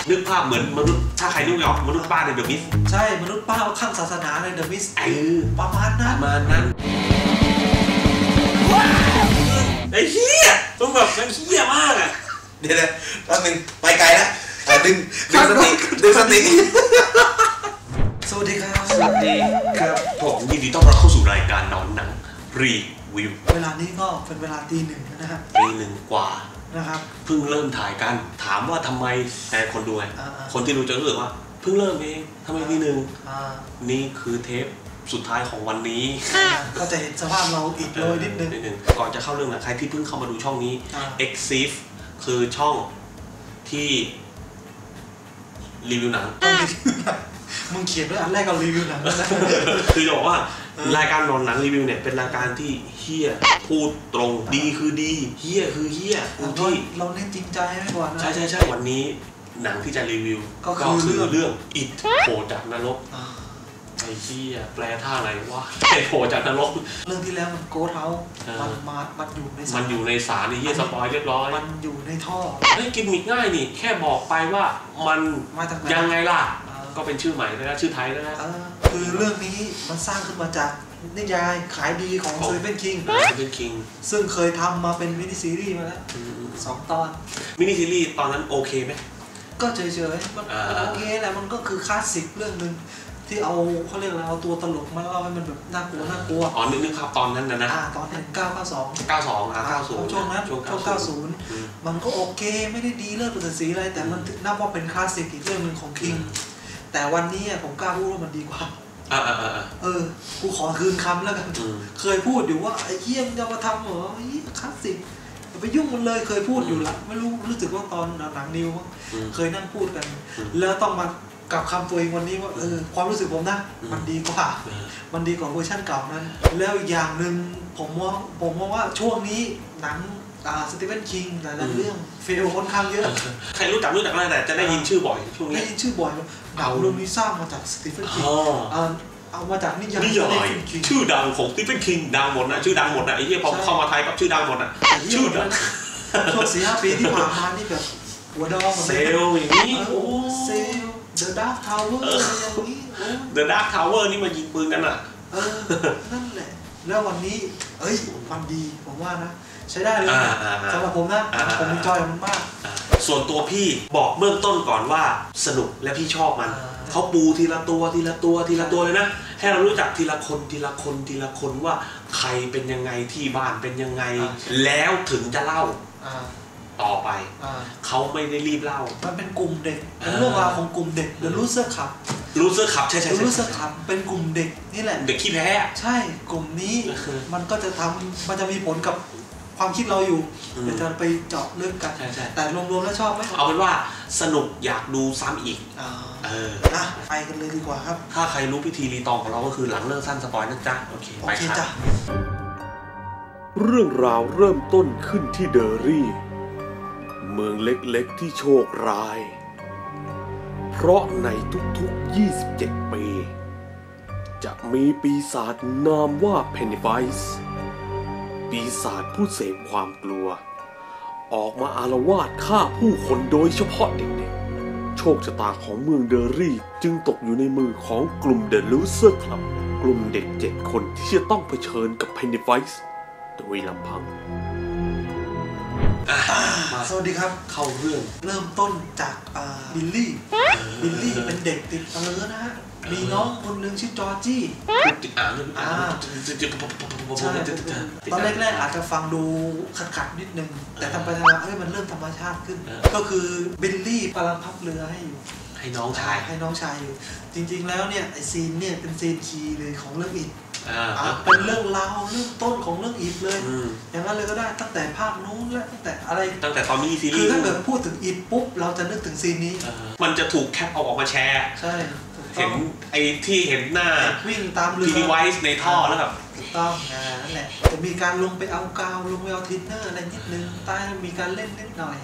นึกภาพเหมือนมนุษย์ถ้าใครนึกไม่ออกมนุษย์ป้าในเดอะมิสใช่มนุษย์ป้าข้างศาสนาในเดอะมิสประมาณนั้นไอ้เหี้ยต้องแบบมันเหี้ยมากอ่ะเดี๋ยวแป๊บนึงไปไกลแล้วดึงสติสวัสดีครับสวัสดีครับผมยินดีต้อนรับเข้าสู่รายการนอนหนังรีวิวเวลานี้ก็เป็นเวลาตี 1นะครับตี 1กว่านะครับเพิ่งเริ่มถ่ายกันถามว่าทำไมแต่คนดูคนที่รู้จะรู้สึกว่าเพิ่งเริ่มเองทำไมตี 1นี่คือเทปสุดท้ายของวันนี้ก็จะเห็นสภาพเราอีกโรยนิดนึงก่อนจะเข้าเรื่องนะใครที่เพิ่งเข้ามาดูช่องนี้ Exif คือช่องที่รีวิวหนังมึงเขียนด้วยอันแรกก็รีวิวหนังแล้วนะคือบอกว่ารายการนอนหนังรีวิวเนี่ยเป็นรายการที่เฮี้ยพูดตรงดีคือดีเฮี้ยคือเฮี้ยที่เราเน้นจริงใจไว้ก่อนนะใช่วันนี้หนังที่จะรีวิวก็คือเรื่องอิฐโผล่จากนรกไอ้เหี้ยแปลท่าอะไรวะโผล่จากนรกเรื่องที่แล้วมันโกเท้ามันอยู่ในศาลนี่เหี้ยสปอยเรียบร้อยมันอยู่ในท่อเฮ้ยกิมมิกง่ายนี่แค่บอกไปว่ามันยังไงล่ะก็เป็นชื่อใหม่แล้วชื่อไทยแล้วคือเรื่องนี้มันสร้างขึ้นมาจากนิยายขายดีของสตีเฟนคิงซึ่งเคยทำมาเป็นมินิซีรีส์มาแล้ว2 ตอนมินิซีรีส์ตอนนั้นโอเคไหมก็เฉยๆมันโอเคแหละมันก็คือคลาสสิกเรื่องนึงที่เขาเรียกอะไรเอาตัวตลกมาเล่าให้มันแบบน่ากลัวอ๋อนึกภาพตอนนั้นนะตอน 1992 ช่วงนั้นช่วง90มันก็โอเคไม่ได้ดีเลิศประเสริฐศรีอะไรแต่มันนับว่าเป็นคลาสสิกอีกเรื่องนึงของคิงแต่วันนี้ผมกล้าพูดว่ามันดีกว่ากูขอคืนคำแล้วกันเคยพูดอยู่ว่าไอ้เหี้ยมันจะมาทำเหรอคลาสสิกอย่าไปยุ่งมันเลยเคยพูดอยู่ละไม่รู้สึกว่าตอนหนังนิวเคยนั่งพูดกันแล้วต้องมากับคำตัวเองวันนี้ว่าความรู้สึกผมนะมันดีกว่าเวอร์ชันเก่านั้นแล้วอีกอย่างหนึ่งผมมองว่าช่วงนี้หนังสตีเฟนคิงหลายเรื่องเฟลค่อนข้างเยอะใครรู้จักอะไรแต่จะได้ยินชื่อบ่อยช่วงนี้ได้ยินชื่อบ่อยหนังเรื่องนี้สร้างมาจากสตีเฟนคิงเอามาจากนิยายชื่อดังของสตีเฟนคิงดังหมดนะชื่อดังหมดนะไอ้ที่พอเข้ามาไทยก็ชื่อดังหมดนะชื่อดังช่วง 4-5 ปีที่ผ่านมานี่แบบหัวดองเซลอย่างนี้เซลThe Dark Tower อย่างนี้ The Dark Tower นี่มายิงปืนกันอ่ะนั่นแหละแล้ววันนี้มันดีผมว่านะใช้ได้เลยสำหรับผมนะผมมีจอยมันมากส่วนตัวพี่บอกเบื้องต้นก่อนว่าสนุกและพี่ชอบมันเขาปูทีละตัวเลยนะให้เรารู้จักทีละคนว่าใครเป็นยังไงที่บ้านเป็นยังไงแล้วถึงจะเล่าต่อไปเขาไม่ได้รีบเล่ามันเป็นกลุ่มเด็กเป็นเรื่องราวของกลุ่มเด็กThe Loser Club ใช่ Loser Club เป็นกลุ่มเด็กนี่แหละเด็กขี้แพ้ใช่กลุ่มนี้มันก็จะมันจะมีผลกับความคิดเราอยู่เดี๋ยวจะไปเจาะเรื่องกันแต่รวมๆแล้วชอบไหมเอาเป็นว่าสนุกอยากดูซ้ำอีกไปกันเลยดีกว่าครับถ้าใครรู้พิธีรีตองของเราก็คือหลังเลิกสั้นสปอยนะจ๊ะโอเคไปครับเรื่องราวเริ่มต้นขึ้นที่เดอรี่เมืองเล็กๆที่โชคร้ายเพราะในทุกๆ27 ปีจะมีปีศาจนามว่าเพนนิไวส์ปีศาจผู้เสพความกลัวออกมาอาละวาดฆ่าผู้คนโดยเฉพาะเด็กๆโชคชะตาของเมืองเดอรี่จึงตกอยู่ในมือของกลุ่ม The Loser Club กลุ่มเด็ก7 คนที่จะต้องเผชิญกับเพนนิไวส์โดยลำพังสวัสดีครับเข้าเรื่องเริ่มต้นจากบิลลี่เป็นเด็กติดนะฮะมีน้องคนนึงชื่อจอร์จี้ติดอ่างใช่ตอนแรกๆอาจจะฟังดูขัดนิดนึงแต่ทำไปทำมามันเริ่มธรรมชาติขึ้นก็คือบิลลี่กำลังพับเรือให้น้องชายอยู่จริงๆแล้วเนี่ยไอซีนเนี่ยเป็นซีนคีย์เลยของเรื่องอิฐเป็นเรื่องราวเรื่องต้นของเรื่องอิฐเลยอย่างนั้นเลยก็ได้ตั้งแต่ภาคนู้นและตั้งแต่ตอนนี้ซีรีส์คือถ้าเกิดพูดถึงอิฐปุ๊บเราจะนึกถึงซีนนี้มันจะถูกแคปออกมาแชร์ใช่เห็นไอ้ที่เห็นหน้าวิ่งตามเรือทีวีไวส์ในท่อแล้วแบบต้องนั่นแหละจะมีการลงไปเอากาวลงไปเอาทินเนอร์อะไรนิดนึงใต้มีการเล่นนิดหน่อย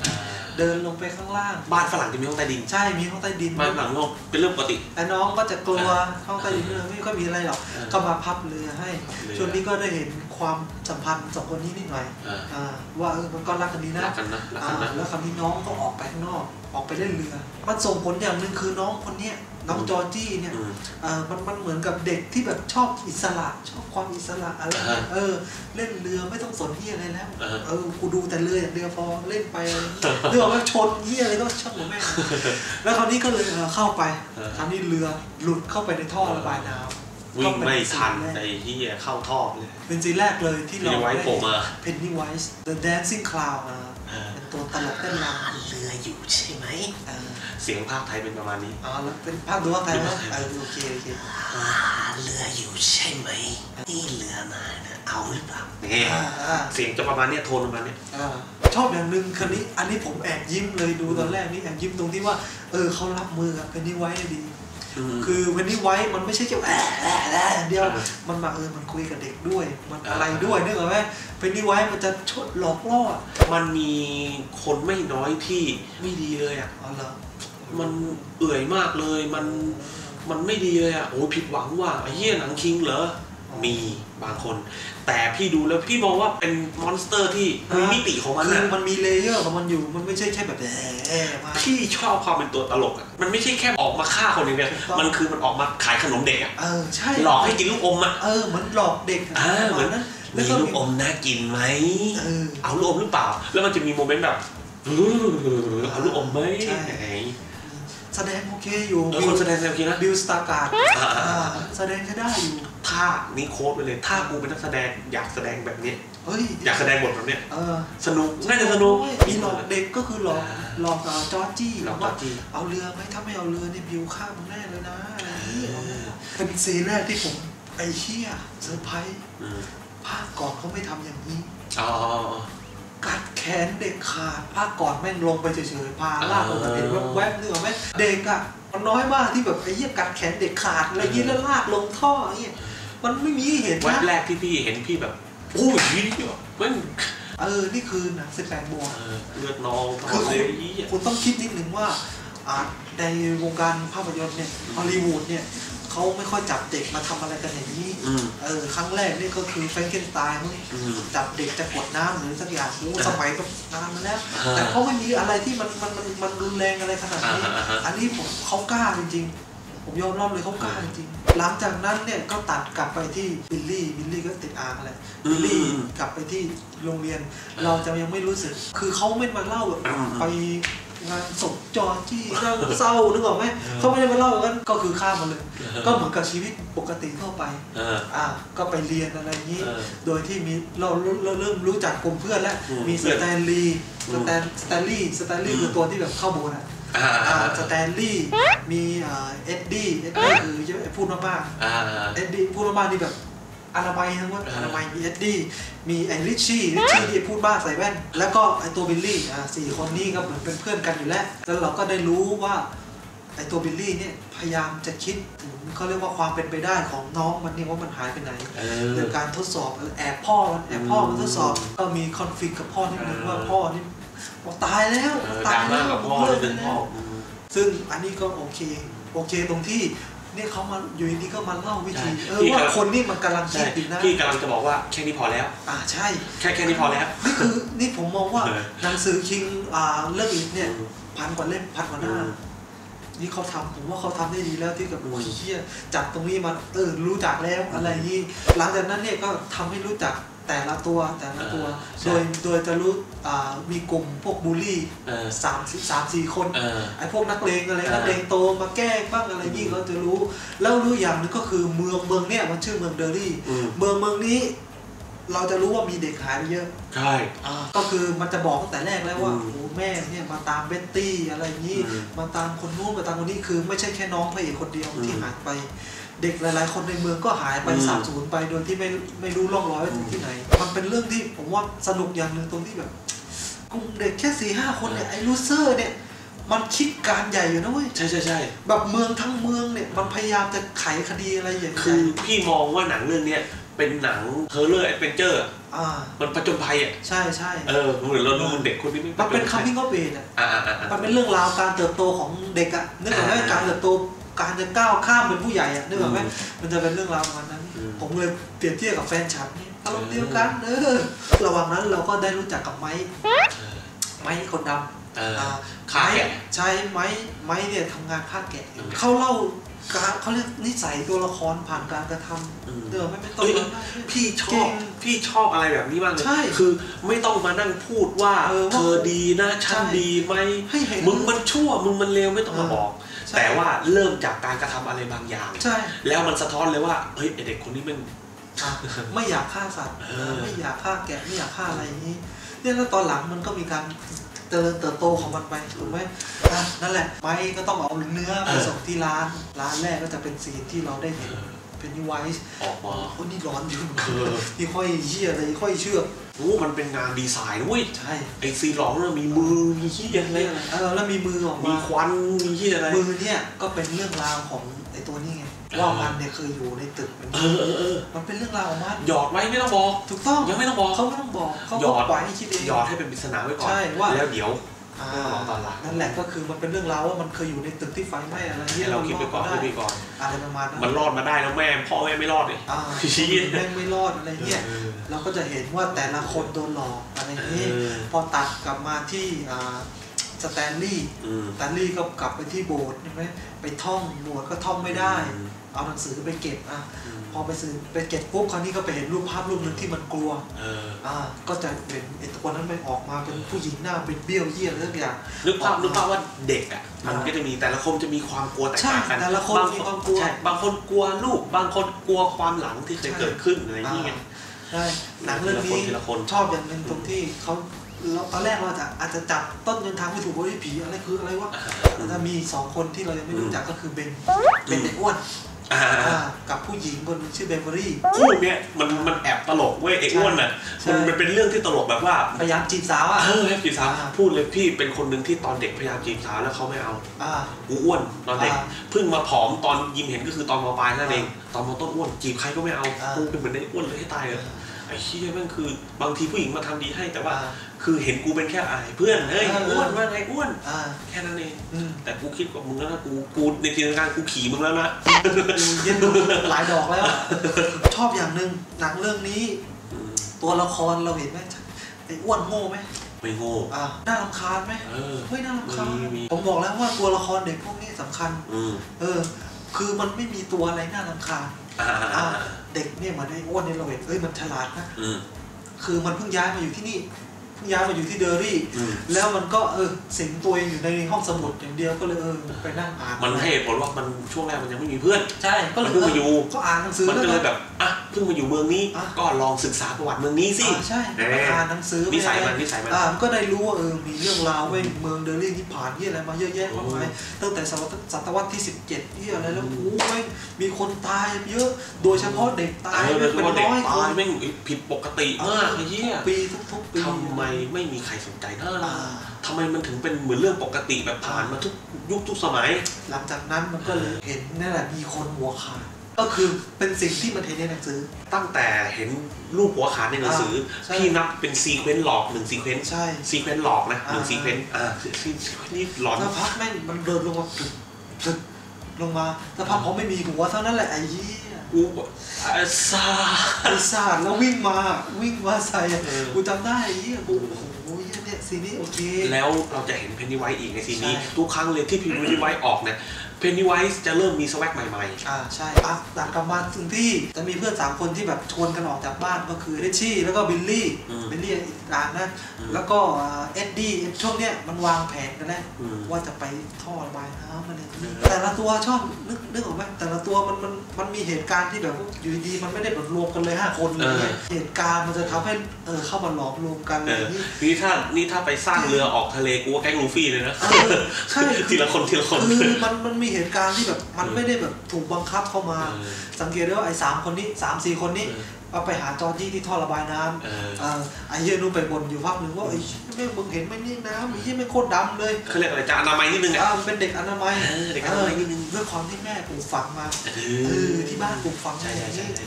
เดินลงไปข้างล่างบ้านฝรั่งจะมีห้องใต้ดินใช่มีห้องใต้ดินบ้านฝรั่งเป็นเรื่องปกติแต่น้องก็จะกลัวห้องใต้ดินไม่ค่อยมีอะไรหรอกก็มาพับเรือให้ช่วงนี้ก็ได้เห็นความสัมพันธ์สองคนนี้นิดหน่อยว่ามันก็รักกันดีนะแล้วคราวนี้น้องก็ออกไปข้างนอกออกไปเล่นเรือมันส่งผลอย่างหนึ่งคือน้องคนนี้น้องจอร์จี้เนี่ยมันเหมือนกับเด็กที่แบบชอบอิสระชอบความอิสระอะไรเล่นเรือไม่ต้องสนที่อะไรแล้วกูดูแต่เรืออย่างเดียวพอเล่นไปเรือว่าชนที่อะไรก็ช่างหัวแม่แล้วคราวนี้ก็เลยเข้าไปคราวนี้เรือหลุดเข้าไปในท่อระบายน้ำวิ่งไม่ทันไอ้ที่เข้าท่อเลยเป็นซีนแรกเลยที่เราได้เพนนี่ไวส์ The Dancing Clown เป็นตัวตลกเต้นรำเรืออยู่ใช่ไหมเสียงภาคไทยเป็นประมาณนี้แล้วเป็นภาคดูว่าไทยไหมโอเคเรืออยู่ใช่ไหมนี่เรือนายนะเอาหรือเปล่านี่เสียงจะประมาณนี้โทนประมาณนี้ชอบอย่างหนึ่งคันนี้อันนี้ผมแอบยิ้มเลยดูตอนแรกนี่แอบยิ้มตรงที่ว่าเขารับมือกับเพนนี่ไวส์ได้ดีคือเพนนี่ไวส์มันไม่ใช่แค่เดียวมันมามันคุยกับเด็กด้วยมันอะไรด้วยนึกออกไหมเพนนี่ไวส์มันจะชดหลอกล่อมันมีคนไม่น้อยที่ไม่ดีเลยอ่ะมันเอื่อยมากเลยมันไม่ดีเลยอ่ะโอ้ผิดหวังว่าไอ้เหี้ยหนังคิงเหรอมีบางคนแต่พี่ดูแล้วพี่มองว่าเป็นมอนสเตอร์ที่มีมิติของมันนะมันมีเลเยอร์ของมันอยู่มันไม่ใช่แค่แบบพี่ชอบความเป็นตัวตลกอ่ะมันไม่ใช่แค่ออกมาฆ่าคนอย่างเดียวมันคือมันออกมาขายขนมเด็กอ่ะใช่หลอกให้กินลูกอมอ่ะเหมือนหลอกเด็กเหมือนนั้นมีลูกอมน่ากินไหมเอาลูกอมหรือเปล่าแล้วมันจะมีโมเมนต์แบบเอาลูกอมไหมแสดงโอเคอยู่คนแสดงโอเคนะบิลสตาร์การ์ดแสดงได้อยู่ถ้านี่โค้ดไปเลยถ้ากูเป็นนักแสดงอยากแสดงแบบนี้อยากแสดงบทแบบนี้สนุกน่าจะสนุกมีหลอกเด็กก็คือหลอกจอร์จี้ว่าเอาเรือไหมถ้าไม่เอาเรือนี่บิลฆ่ามึงแน่เลยนะอะไรนี้เป็นซีนแรกที่ผมไอ้เหี้ยเซอร์ไพรส์ภาคก่อนเขาไม่ทำอย่างนี้กัดแขนเด็กขาดภาคก่อนแม่งลงไปเฉยๆพาลากลงไปเห็นแวบๆนึกออกไหมเด็กอ่ะมันน้อยมากที่แบบไอ้เหี้ยกัดแขนเด็กขาดอะไรยี้แล้วลากลงท่ออย่างเงี้ยมันไม่มีเห็นนะแวบแรกที่พี่เห็นพี่แบบโอ้ยนี่มันนี่คือหนัง18 บวกเลือดนองคือคุณต้องคิดนิดนึงว่าในวงการภาพยนตร์เนี่ยฮอลลีวูดเนี่ยเขาไม่ค่อยจับเด็กมาทำอะไรกันอย่างนี้ครั้งแรกนี่ก็คือแฟรงเกนสไตน์มั้งจับเด็กจะกดน้ำหรือสักอย่างสมัยก็นานมาแล้วแต่เขาไม่มีอะไรที่มันรุนแรงอะไรขนาดนี้อันนี้เขากล้าจริงๆผมยอมรับเลยเขากล้าจริงๆหลังจากนั้นเนี่ยก็ตัดกลับไปที่บิลลี่ก็ติดอาร์อะไรบิลลี่กลับไปที่โรงเรียนเราจะยังไม่รู้สึกคือเขาไม่มาเล่าไปงานศพจอร์จี้เศร้านึกออกไหมเขาไม่ได้มาเล่ากันก็คือข้ามมาเลยก็เหมือนกับชีวิตปกติทั่วไปก็ไปเรียนอะไรอย่างนี้โดยที่มีเราเริ่มรู้จักกลุ่มเพื่อนแล้วมีสแตนลีย์คือตัวที่แบบเข้าโบนสแตนลีย์มีเอ็ดดี้คือพูดมากๆเอ็ดดี้พูดมากๆนี่แบบอนามัยทั้งหมดอนามัยมีเอ็ดดี้มีไอ้ริชชี่ที่พูดบ้าใส่แว่นแล้วก็ไอ้ตัวบิลลี่4 คนนี้ก็เหมือนเป็นเพื่อนกันอยู่แล้วแล้วเราก็ได้รู้ว่าไอ้ตัวบิลลี่เนี่ยพยายามจะคิดถึงเขาเรียกว่าความเป็นไปได้ของน้องมันนี่ว่ามันหายไปไหนเรื่องการทดสอบแอบพ่อมันทดสอบก็มีคอนฟลิกต์กับพ่อนิดนึงว่าพ่อนี่บอกตายแล้วกับพ่อเลยซึ่งอันนี้ก็โอเคตรงที่เนี่ยเขามาอยู่ดีก็มาเล่าวิธีว่าคนนี่มันกำลังคิดดีนะพี่กำลังจะบอกว่าแค่นี้พอแล้วใช่แค่นี้พอแล้วนี่ผมมองว่าหนังสือคิงเรื่องอีกเนี่ย1,000 กว่าเล่ม1,000 กว่าหน้านี่เขาทำผมว่าเขาทำได้ดีแล้วที่กับโอ้ยเชี่ยจับตรงนี้มารู้จักแล้วอะไรนี้หลังจากนั้นเนี่ยก็ทำให้รู้จักแต่ละตัวโดยจะรู้มีกลุ่มพวกบูลลี่3-4 คนไอ้พวกนักเลงอะไรนักเลงโตมาแก้บ้างอะไรนี่เขาจะรู้แล้วรู้อย่างนึงก็คือเมืองเนี่ยมันชื่อเมืองเดอรี่เมืองนี้เราจะรู้ว่ามีเด็กหายไปเยอะใช่ก็คือมันจะบอกตั้งแต่แรกแล้วว่าโอ้แม่เนี่ยมาตามเบ็ตตี้อะไรนี้มาตามคนนู้นมาตามคนนี้คือไม่ใช่แค่น้องพระเอกคนเดียวที่หายไปเด็กหลายๆคนในเมืองก็หายไป30ไปโดยที่ไม่รู้ร่องรอยว่าถึงที่ไหนมันเป็นเรื่องที่ผมว่าสนุกอย่างหนึ่งตรงที่แบบกลุ่มเด็กแค่ 4-5 คนเนี่ยไอ้ลูเซอร์เนี่ยมันคิดการใหญ่อยู่นะเว้ยใช่แบบเมืองทั้งเมืองเนี่ยมันพยายามจะไขคดีอะไรอย่างเงี้ยคือพี่มองว่าหนังเรื่องนี้เป็นหนังเฮอร์เรอร์แอดเวนเจอร์มันผจญภัยอ่ะใช่ใช่เหมือนเราดูเด็กคนนี้มันเป็นcoming of ageอ่ะมันเป็นเรื่องราวการเติบโตของเด็กอ่ะนึกออกไหมการเติบโตการจะก้าวข้ามเป็นผู้ใหญ่อ่ะนึกออกไหมมันจะเป็นเรื่องราวประมาณนั้นผมเลยเปรียบเทียบกับแฟนฉันนี่อารมณ์เดียวกันระหว่างนั้นเราก็ได้รู้จักกับไม้คนดำฆ่าแกะใช่ไม้เนี่ยทำงานฆ่าแกะเขาเล่าเขาเรียกนิสัยตัวละครผ่านการกระทำไม่ต้องพี่ชอบอะไรแบบนี้มากเลยคือไม่ต้องมานั่งพูดว่าเธอดีนะฉันดีไหมมึงมันชั่วมึงมันเลวไม่ต้องมาบอกแต่ว่าเริ่มจากการกระทำอะไรบางอย่างแล้วมันสะท้อนเลยว่าเฮ้ยเด็กคนนี้มันไม่อยากฆ่าสัตว์ไม่อยากฆ่าแกะไม่อยากฆ่าอะไรอย่างนี้เนี่ยแล้วตอนหลังมันก็มีการเติบโตของมันไปถูกไหมนั่นแหละไม้ก็ต้องเอาเนื้อไปส่งที่ร้านแรกก็จะเป็นซีนที่เราได้เห็นเป็นนิวไวส์ออกมาคนนี่ร้อนอยู่ที่ค่อยเชี่ยอะไรค่อยเชือกมันเป็นงานดีไซน์ด้วยใช่ไอซีร้องแล้วมีมือมีเชี่ยอะไรแล้วมีมือออกมีควันมีเชี่ยอะไรมือเนี่ยก็เป็นเรื่องราวของไอตัวนี้ไงว่ามันเนี่ยเคยอยู่ในตึกมันเป็นเรื่องราวของมันหยอดไว้ไม่ต้องบอกถูกต้องยังไม่ต้องบอกเขาไม่ต้องบอกเขาหยอดไว้ให้คิดเองหยอดให้เป็นปริศนาไว้ก่อนใช่ว่าแล้วเดี๋ยวตอนหลังนั่นแหละก็คือมันเป็นเรื่องราวว่ามันเคยอยู่ในตึกที่ไฟไหม้อะไรที่เราคิดไปก่อนอะไรประมาณนั้นมันรอดมาได้แล้วแม่พ่อแม่ไม่รอดเลยแม่ไม่รอดอะไรเงี้ยเราก็จะเห็นว่าแต่ละคนโดนหลอกอะไรนี้พอตัดกลับมาที่สแตนลีย์ก็กลับไปที่โบสถ์ใช่ไหมไปท่องโบสถ์ก็ท่องไม่ได้เอาหนังสือไปเก็บพอไปเก็บปุ๊บคราวนี้ก็ไปเห็นรูปภาพรูปนึงที่มันกลัวก็จะเป็นไอ้ตัวนั้นมันออกมาเป็นผู้หญิงหน้าเป็นเบี้ยวเยี่ยเรื่องอย่างนึกภาพว่าเด็กอ่ะมันก็จะมีแต่ละคนจะมีความกลัวแตกต่างกันแต่ละคนมีความกลัวบางคนกลัวลูกบางคนกลัวความหลังที่เคยเกิดขึ้นอะไรอย่างเงี้ยใช่หนังเรื่องนี้ชอบอย่างหนึ่งตรงที่เขาตอนแรกเราอาจจะจับต้นยังทางไม่ถูกว่าผีอะไรคืออะไรวะถ้ามี2คนที่เรายังไม่รู้จักก็คือเบนเด็กอ้วนกับผู้หญิงคนนึงชื่อเบเบอรี่คู่เนี้ยมันแอบตลกเว้ยไอ้อ้วนน่ะมันเป็นเรื่องที่ตลกแบบว่าพยายามจีบสาวให้จีบสาวพูดเลยพี่เป็นคนหนึ่งที่ตอนเด็กพยายามจีบสาวแล้วเขาไม่เอากูอ้วนตอนเด็กเพิ่งมาผอมตอนยิ้มเห็นก็คือตอนม.ปลายนั่นเองตอนม.ต้นอ้วนจีบใครก็ไม่เอากูเป็นเหมือนไอ้อ้วนเลยให้ตายเลยไอ้เชี่ยแม่งคือบางทีผู้หญิงมาทำดีให้แต่ว่าคือเห็นกูเป็นแค่เพื่อนเฮ้ยอ้วนว่าไงอ้วนแค่นั้นเองแต่กูคิดกับมึงแล้วนะกูในจินตนาการกูขี่มึงแล้วนะเย็นดูหลายดอกแล้วชอบอย่างหนึ่งหนังเรื่องนี้ตัวละครเราเห็นไหมไอ้อ้วนโง่ไหมไม่โง่น่ารำคาญไหมไม่น่ารำคาญผมบอกแล้วว่าตัวละครเด็กพวกนี้สำคัญคือมันไม่มีตัวอะไรน่ารำคาญเด็กเนี่ยเหมือนไอ้อ้วนเนี่ยเราเห็นมันฉลาดนะคือมันเพิ่งย้ายมาอยู่ที่นี่ย้ายมาอยู่ที่เดอรี่แล้วมันก็สิงตัวเองอยู่ในห้องสมุดอย่างเดียวก็เลยไปนั่งอ่านมันให้ผลว่ามันช่วงแรกมันยังไม่มีเพื่อนใช่ก็เลยเพิ่งมาอยู่ก็อ่านหนังสือมันก็เลยแบบเพิ่งมาอยู่เมืองนี้ก็ลองศึกษาประวัติเมืองนี้สิใช่อ่านหนังสือนิสัยมันก็ได้รู้ว่ามีเรื่องราวเมืองเดอรี่ที่ผ่านที่อะไรมาเยอะแยะมากมายตั้งแต่ศตวรรษที่17ที่อะไรแล้วมีคนตายเยอะโดยเฉพาะเด็กตายเป็นร้อยคนไม่ผิดปกติมากไอ้เหี้ยปีทุกปีทำไมไม่มีใครสนใจทำไมมันถึงเป็นเหมือนเรื่องปกติแบบผ่านมาทุกยุคทุกสมัยหลังจากนั้นมันก็เลยเห็นนั่นแหละมีคนหัวขาดก็คือเป็นสิ่งที่มันเห็นในหนังสือตั้งแต่เห็นรูปหัวขาดในหนังสือพี่นับเป็นซีเควนต์หลอก1ซีเควนต์ซีเควนต์หลอกนะ1ซีเควนต์นี่หลอนสักพักแม่งมันเดินลงมาตึกลงมาสักพักเขาไม่มีหัวเท่านั้นแหละไอ้ยี่กูซาดแล้ววิ่งมาใส่กูจำได้ไอ้ยี่กูโอ้ยเนี่ยซีนี้โอเคแล้วเราจะเห็นเพนนีไวท์อีกในซีนี้ทุกครั้งเลยที่เพนนีไวท์ออกเนี่ยเพนนีไวท์จะเริ่มมีสวักใหม่ๆใช่ตัดกลับมาถึงที่จะมีเพื่อน3คนที่แบบชวนกันออกจากบ้านก็คือเรชชี่แล้วก็บิลลี่อีกร้านนะแล้วก็เอ็ดดี้ช่วงเนี้ยมันวางแผนกันแล้วว่าจะไปท่อระบายน้ำอะไรแต่ละตัวชอบนึกออกไหมแต่ละตัวมันมีเหตุการณ์ที่แบบอยู่ดีมันไม่ได้แบบรวมกันเลย5คนเลยเหตุการณ์มันจะทำให้เข้ามาหลอมรวมกันอะไรนี่ถ้าไปสร้างเรือออกทะเลกูว่าแก๊งลูฟี่เลยนะใช่ทีละคนคือมันมีเหตุการณ์ที่แบบมันไม่ได้แบบถูกบังคับเข้ามาสังเกตได้ว่าไอ้3คนนี้3-4 คนนี้เอาไปหาจอร์จี้ที่ท่อระบายน้ำไอ้เหี้ยนู่นไปบ่นอยู่พักหนึ่งว่าไอ้แม่มึงเห็นไหมนี่น้ำไอ้เหี้ยไม่โคตรดำเลยเขาเรียกอะไรจานอนามัยนิดนึงมันเป็นเด็กอนามัยเด็กอนามัยนิดนึงด้วยความที่แม่ปลูกฝังมาที่บ้านปลูกฝังใช่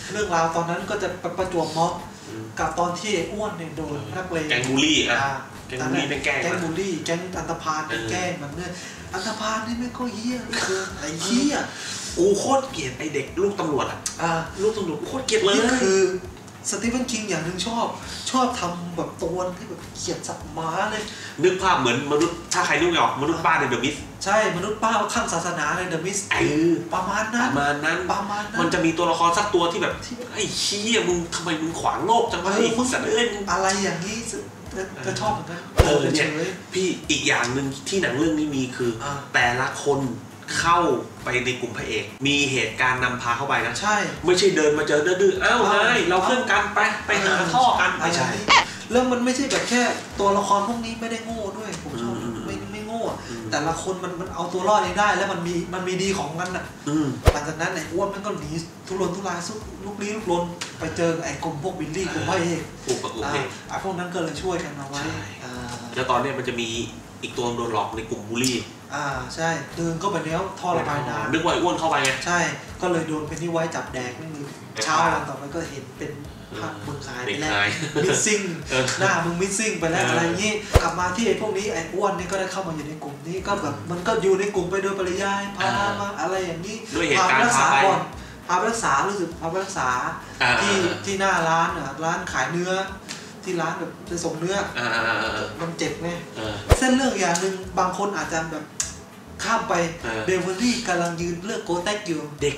เรื่องราวตอนนั้นก็จะประจวบเหมาะกับตอนที่อ้วนเนี่ยโดนนักเลงแก๊งบูลลี่แก๊งบูลลี่เป็นแกล้งแก๊งบูลลี่แก๊งอันธพาลเป็นแกล้งมันเนี่ยอันธพาลนี่ไม่ก็เหี้ยคือไอ้เหี้ยกูโคตรเกลียดไอเด็กลูกตำรวจลูกตำรวจกูโคตรเกลียดเลยนี่คือสตีเฟนคิงอย่างหนึ่งชอบทำแบบตัวที่แบบเขียดสับม้าเลยนึกภาพเหมือนมนุษย์ถ้าใครนึกไม่ออกมนุษย์ป้าในเดอะมิสใช่มนุษย์ป้าข้างศาสนาในเดอะมิสประมาณนั้นมันจะมีตัวละครสักตัวที่แบบไอ้เหี้ยมึงทำไมมึงขวางโลกจังวะมึงสัตว์เอ้ยอะไรอย่างนี้จะชอบเหมือนกันเนี่ยพี่อีกอย่างหนึ่งที่หนังเรื่องนี้มีคือแต่ละคนเข้าไปในกลุ่มพระเอกมีเหตุการณ์นำพาเข้าไปนะใช่ไม่ใช่เดินมาเจอดื้ออ้าวไงเราเพื่อนกันไปหาท่อกันไม่ใช่เรื่องมันไม่ใช่แบบแค่ตัวละครพวกนี้ไม่ได้โง่ด้วยผมชอบไม่โง่แต่ละคนมันเอาตัวรอดเองได้แล้วมันมีดีของมันอ่ะหลังจากนั้นไอ้อ้วนมันก็หนีทุรนทุรายสุดลุกลี้ลุกลนไปเจอไอ้กลุ่มพวกบิลลี่กลุ่มพระเอกไอ้พวกนั้นก็เลยช่วยกันเอาไว้แล้วตอนนี้มันจะมีอีกตัวโดนหลอกในกลุ่มบูลลี่ใช่เดินเข้าไปแล้วท่อระบายน้ำนึกว่าอ้วนเข้าไปไงใช่ก็เลยโดนเป็นที่ไว้จับแดกนี่เช้าวันต่อไปก็เห็นเป็นภาพมึงหายไปแล้วมิสซิ่งหน้ามึงมิสซิ่งไปแล้วอะไรอย่างนี้กลับมาที่ไอ้พวกนี้ไอ้อ้วนนี่ก็ได้เข้ามาอยู่ในกลุ่มนี้ก็แบบมันก็อยู่ในกลุ่มไปโดยปริยายพามาอะไรอย่างนี้พาไปรักษาก่อนพาไปรักษารู้สึกพาไปรักษาที่หน้าร้านร้านขายเนื้อที่ร้านแบบจะส่งเนื้อมันเจ็บไงเส้นเรื่องอย่างหนึ่งบางคนอาจจะแบบข้ามไปเบเวอรี่กำลังยืนเลือกโกเต็กอยู่เด็ก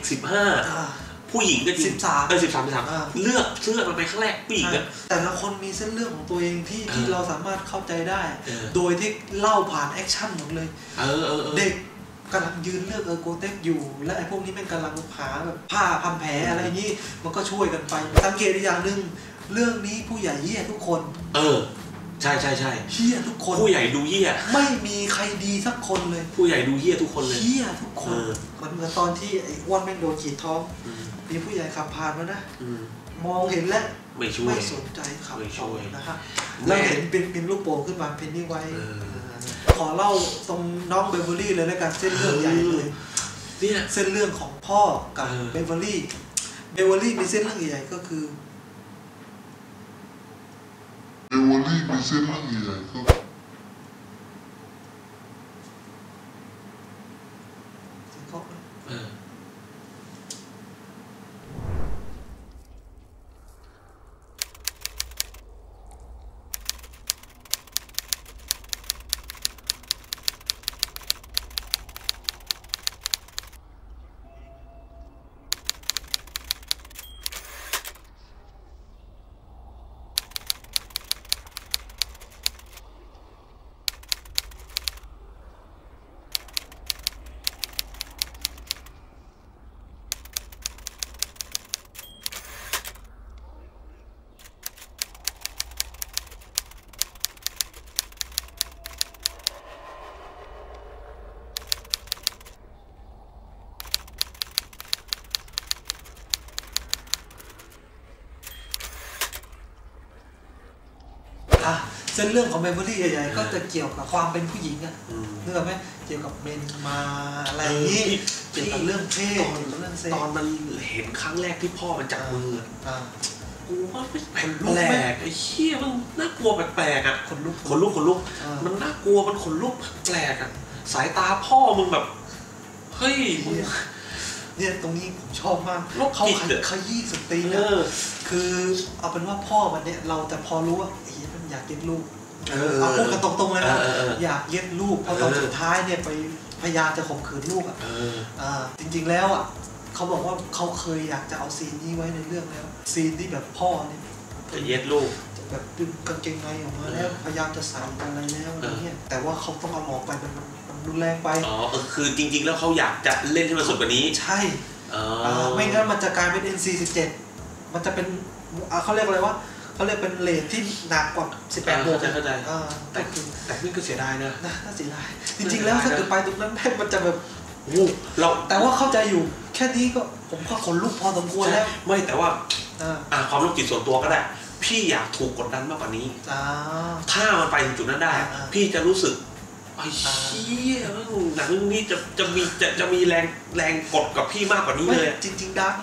15ผู้หญิงก็จริง13เลือกเสื้อมันไปครั้งแรกผู้หญิงแต่ละคนมีเส้นเรื่องของตัวเองที่เราสามารถเข้าใจได้โดยที่เล่าผ่านแอคชั่นหมดเลยเด็กกำลังยืนเลือกโกเต็กอยู่และไอ้พวกนี้มันกำลังหาแบบผ้าพันแผลอะไรอย่างนี้มันก็ช่วยกันไปสังเกตอีกอย่างหนึ่งเรื่องนี้ผู้ใหญ่เหี้ยทุกคนใช่เหี้ยทุกคนผู้ใหญ่ดูเหี้ยไม่มีใครดีสักคนเลยผู้ใหญ่ดูเหี้ยทุกคนเลยเหี้ยทุกคนมันเหมือนตอนที่ไอ้อ้วนแม่งโดนขีดท้องมีผู้ใหญ่ขับผ่านมานะมองเห็นแล้วไม่สนใจขับต่อนะครับแล้วเห็นเป็นลูกโป่งขึ้นมาเพนนี่ไว้ขอเล่าตรงน้องเบเวอรี่เลยแล้วกันเส้นเรื่องใหญ่เลยเนี่ยเส้นเรื่องของพ่อกับเบเวอรี่มีเส้นเรื่องใหญ่ก็คือมีเส้นเรื่องใหญ่ก็เส้นเรื่องของเบเวอรี่ใหญ่ๆก็จะเกี่ยวกับความเป็นผู้หญิงอ่ะนึกออกไหมเกี่ยวกับเบนมาอะไรนี้เกี่ยวกับเรื่องเพศเรื่องเซ็กตอนมันเห็นครั้งแรกที่พ่อมันจับมือกูว่าไม่แปลกไอ้เหี้ยมันน่ากลัวแปลกๆอ่ะขนลุกมันน่ากลัวมันขนลุกแปลกอ่ะสายตาพ่อมึงแบบเฮ้ยเนี่ยตรงนี้ผมชอบมากเขาขยี้สตรีนะคือเอาเป็นว่าพ่อมันเนี่ยเราแต่พอรู้ว่ามันอยากเย็ดลูกเอาพูดกันตรงๆเลยนะอยากเย็ดลูกเพราะตอนสุดท้ายเนี่ยไปพยายามจะข่มขืนลูกอ่ะจริงๆแล้วอ่ะเขาบอกว่าเขาเคยอยากจะเอาซีนนี้ไว้ในเรื่องแล้วซีนที่แบบพ่อเนี่ยจะเย็ดลูกแบบดึงกางเกงในออกมาแล้วพยายามจะใส่อะไรแล้วอะไรเงี้ยแต่ว่าเขาต้องเอาออกไปมันรุนแรงไปคือจริงๆแล้วเขาอยากจะเล่นให้มันสุดกว่านี้ใช่ไม่งั้นมันจะกลายเป็น NC-17 มันจะเป็นเขาเรียกอะไรวะเขาเรียกเป็นเลทที่หนักกว่า18 โมงเข้าใจแต่นี่ก็เสียดายนะน่าเสียดายจริงๆแล้วถ้าเกิดไปตรงนั้นมันจะแบบเราแต่ว่าเข้าใจอยู่แค่นี้ก็ผมก็ขนลุกพอสมควรแล้วไม่แต่ว่าความรู้จิตส่วนตัวก็ได้พี่อยากถูกกดดันมากกว่านี้ถ้ามันไปถึงจุดนั้นได้พี่จะรู้สึกไอ้เหี้ยหนังเรื่องนี้จะมีแรงกดกับพี่มากกว่านี้เลยจริงๆดาร์กมาก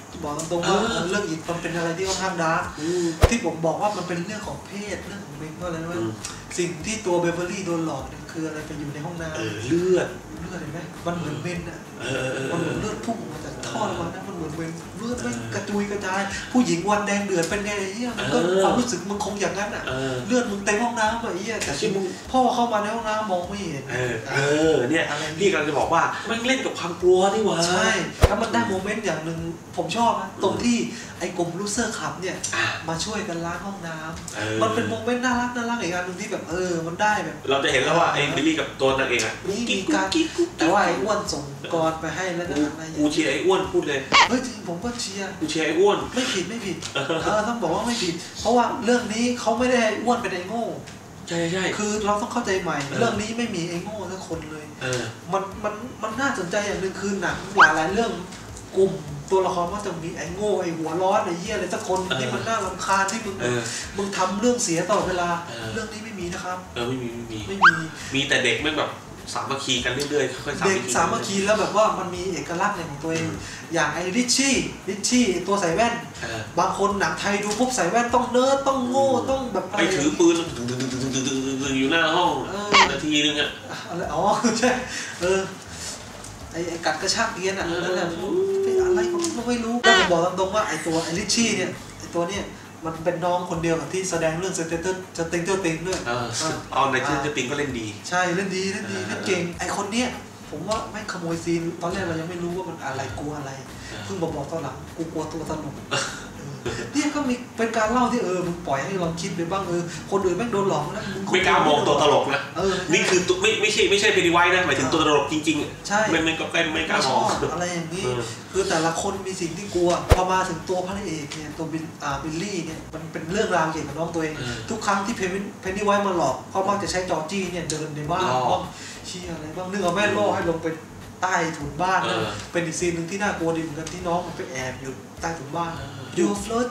บอกตรงๆว่าเรื่องอิฐมันเป็นอะไรที่ค่อนข้างดาร์กที่ผมบอกว่ามันเป็นเรื่องของเพศเรื่องของเมนก็อะไรนะสิ่งที่ตัวเบเวอร์ลี่โดนหลอกเนี่ยคืออะไรไปอยู่ในห้องน้ำเลือดเห็นไหมมันเหมือนเมนอ่ะมันเหมือนเลือดพุ่งมาจากท่อลงมานะมันเหมือนเมนเลือดไม่กระจุยกระจายผู้หญิงวันแดงเดือดเป็นไงไอ้เหี้ยมันก็ความรู้สึกมึงคงอย่างนั้นอ่ะเลือดมึงเต็มห้องน้ำไอ้เหี้ยแต่ที่พ่อเข้ามาในห้องน้ำมองไม่เห็นเนี่ยพี่กำลังจะบอกว่ามันเล่นกับความกลัวนี่หว่าใช่แล้วมันได้โมเมนต์อย่างหนึ่งผมชอบนะตรงที่ไอ้กลุ่มลูเซอร์ขับเนี่ยมาช่วยกันล้างห้องน้ำมันเป็นโมเมนต์น่ารักอีกอันนึงที่แบบมันได้แบบเราจะเห็นแล้วว่าไอ้บิลลี่กับตัวนางเอกอ่ะนี่มีการแต่ว่าไอ้อ้วนส่งกรไปให้แล้วอะไรกูเชียร์ไอ้อ้วนพูดเลยเฮ้ยจริงผมก็เชียร์กูเชียร์ไอ้อ้วนไม่ผิดต้องบอกว่าไม่ผิดเพราะว่าเรื่องนี้เขาไม่ได้อ้วนเป็นไอ้โง่ใช่คือเราต้องเข้าใจใหม่เรื่องนี้ไม่มีไอ้โง่สักคนเลยมันน่าสนใจอย่างหนึ่งคือหนังหลายเรื่องกลุ่มตัวละครว่าจะมีไอ้โง่ไอ้หัวร้อนไอ้เหี้ยอะไรสักคนที่มันน่ารำคาญที่มึงทำเรื่องเสียตลอดเวลาเรื่องนี้ไม่มีนะครับไม่มีแต่เด็กไม่แบบสามัคคีกันเรื่อยๆค่อยๆเด็กสามัคคีแล้วแบบว่ามันมีเอกลักษณ์ของตัวเองอย่างไอ้ริชชี่ตัวใส่แว่นบางคนหนังไทยดูปุ๊บใส่แว่นต้องเนิร์ดต้องโง่ต้องแบบไปถือปืนอยู่หน้าห้องนาทีนึงอะอะไรอ๋อใช่ไอ้กัดกระชากเกียนอ่ะนั่นแหละเป็นอะไรก็ไม่รู้แต่ผมบอกตรงๆว่าไอ้ตัวไอ้ริชชี่เนี่ยไอ้ตัวเนี่ยมันเป็นน้องคนเดียวกับที่แสดงเรื่องสเตนเตอร์ติงด้วยเอาในสเตนเตอร์ติงก็เล่นดีใช่เล่นดีเล่นเก่งไอ้คนเนี้ยผมว่าไม่ขโมยซีนตอนแรกเรายังไม่รู้ว่ามันอะไรกลัวอะไรเพิ่งบอกตอนหลังกูกลัวตัวตลกเนี่ยก็มีเป็นการเล่าที่มึงปล่อยให้ลองคิดไปบ้างคนอื่นแม่งโดนหลอกแล้วไม่กล้ามองตัวตลกนะนี่คือไม่ใช่เป็นดีไว้นะหมายถึงตัวตลกจริงๆใช่ไม่ก็ไม่กล้ามองอะไรอย่างนี้คือแต่ละคนมีสิ่งที่กลัวพอมาถึงตัวพระเอกเนี่ยตัวบิลลี่เนี่ยมันเป็นเรื่องราวเกี่ยวกับน้องตัวเองทุกครั้งที่เพนนี่ไว้มาหลอกเขามักจะใช้จอร์จี้เนี่ยเดินในบ้านบ้างเชี่ยอะไรบ้างนึกเอาแม่ล่อให้ลงไปใต้ถุนบ้านนะเป็นอีกซีนหนึ่งที่น่ากลัวดีเหมือนกันที่น้องมันไปแอบอยู่ใต้ถุนบ้าน You float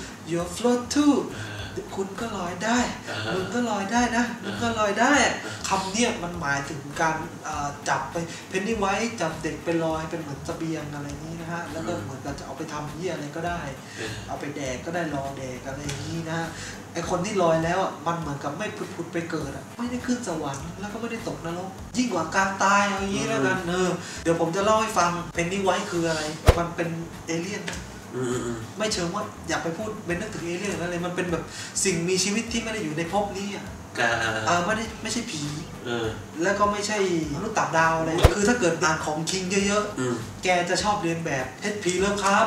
too คุณก็ลอยได้มึงก็ลอยได้นะมึงก็ลอยได้คำเนี้ยมันหมายถึงการจับไปเพนนี่ไว้จับเด็กไปลอยเป็นเหมือนเสบียงอะไรนี้นะฮะแล้วก็เหมือนเราจะเอาไปทำเยี่ยอะไรก็ได้เอาไปแดกก็ได้รอแดกอะไรอย่างนี้นะไอคนที่ลอยแล้วมันเหมือนกับไม่ผุดไปเกิดไม่ได้ขึ้นสวรรค์แล้วก็ไม่ได้ตกนรกยิ่งกว่าการตายเอาอย่างนี้แล้วกันเดี๋ยวผมจะเล่าให้ฟังเพนนี่ไว้คืออะไรมันเป็นเอเลี่ยนไม่เชิงว่าอยากไปพูดเป็นนึกถึงเอเลี่ยนอะไรมันเป็นแบบสิ่งมีชีวิตที่ไม่ได้อยู่ในภพนี้ไม่ใช่ผีแล้วก็ไม่ใช่มนุษย์ต่างดาวอะไรคือถ้าเกิดอ่านของคิงเยอะๆแกจะชอบเรียนแบบ HP เริ่มครับ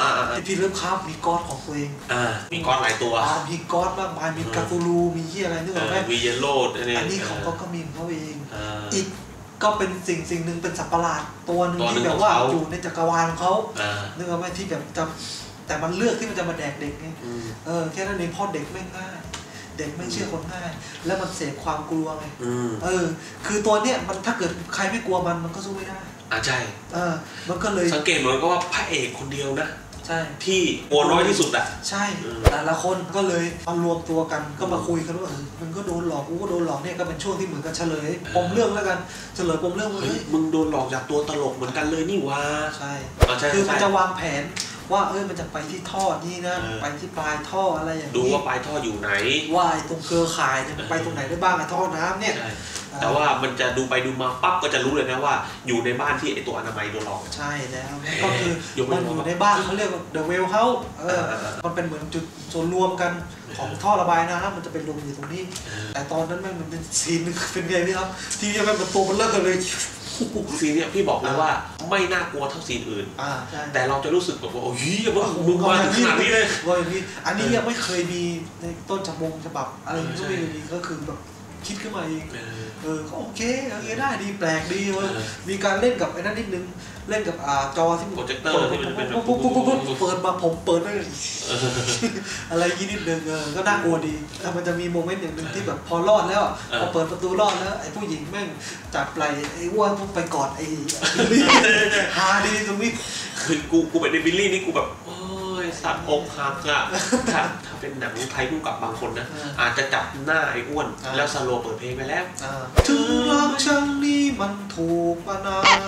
HP เริ่มครับมีก๊อดของตัวเองมีก๊อดหลายตัวมีก๊อดมากมายมีกาตูรูมีเหี้ยอะไรนึกออกไหมมีเยลโล่อันนี้ของก็มีของเขาเองอีกก็เป็นสิ่งหนึ่งเป็นสัตว์ประหลาดตัวหนึ่งที่แบบว่าอยู่ในจักรวาลของเขานึกออกไหมที่แบบจะแต่มันเลือกที่มันจะมาแดกเด็กไงแค่นั้นเองพ่อเด็กไม่ง่ายเด็กไม่เชื่อคนง่ายแล้วมันเสพความกลัวไงคือตัวเนี้ยมันถ้าเกิดใครไม่กลัวมันก็สู้ไม่ได้ใช่มันก็เลยสังเกตเหมือนก็ว่าพระเอกคนเดียวนะใช่ที่กลัวน้อยที่สุดใช่แต่ละคนก็เลยมารวมตัวกันก็มาคุยกันว่ามันก็โดนหลอกกูก็โดนหลอกเนี่ยก็เป็นช่วงที่เหมือนกันเฉลยปมเรื่องแล้วกันเฉลยปมเรื่องว่ามึงโดนหลอกจากตัวตลกเหมือนกันเลยนี่วะใช่คือมันจะวางแผนว่ามันจะไปที่ท่อนี่นะไปที่ปลายท่ออะไรอย่างนี้ดูว่าปลายท่ออยู่ไหนว่าตรงเครือข่ายจะไปตรงไหนได้บ้างท่อน้ำเนี่ยแต่ว่ามันจะดูไปดูมาปั๊บก็จะรู้เลยนะว่าอยู่ในบ้านที่ไอตัวอนามัยโดนหลอกใช่แล้วก็คือมันอยู่ในบ้านเขาเรียกว่า The Well House มันเป็นเหมือนจุดส่วนรวมกันของท่อระบายน้ำมันจะเป็นลงอยู่ตรงนี้แต่ตอนนั้นมันเป็นซีนเป็นไงพี่ครับที่จะเป็นตัวมันเลิกกันเลยซีนเนี้ยพี่บอกเลยว่าไม่น่ากลัวเท่าซีนอื่นแต่เราจะรู้สึกแบบว่าโอ้ยมึงมาถึงขนาดนี้เลยว่าอย่างนี้อันนี้ยังไม่เคยมีในต้นฉบับอะไรก็ไม่มีก็คือแบบคิดขึ้นมาเองก็โอเคได้ดีแปลกดีมีการเล่นกับไอ้นั่นนิดนึงเล่นกับจอที่โปรเจคเตอร์ที่มันเป็นเปิดมาผมเปิดได้อะไรยี่นิดนึงก็น่ากลัวดีมันจะมีโมเมนต์อย่างนึงที่แบบพอรอดแล้วพอเปิดประตูรอดแล้วไอ้ผู้หญิงแม่งจับไหล่ไอ้อ้วนไปกอดไอ้บิลลี่ฮาดีตรงนี้คือกูเป็นบิลลี่นี่กูแบบสัตว์อกหักอะถ้าเป็นหนังไทยผู้กับบางคนนะอาจจะจับหน้าไอ้อ้วนแล้วสโลว์เปิดเพลงไปแล้วถึงรักช่างนี้มันถูกประนาม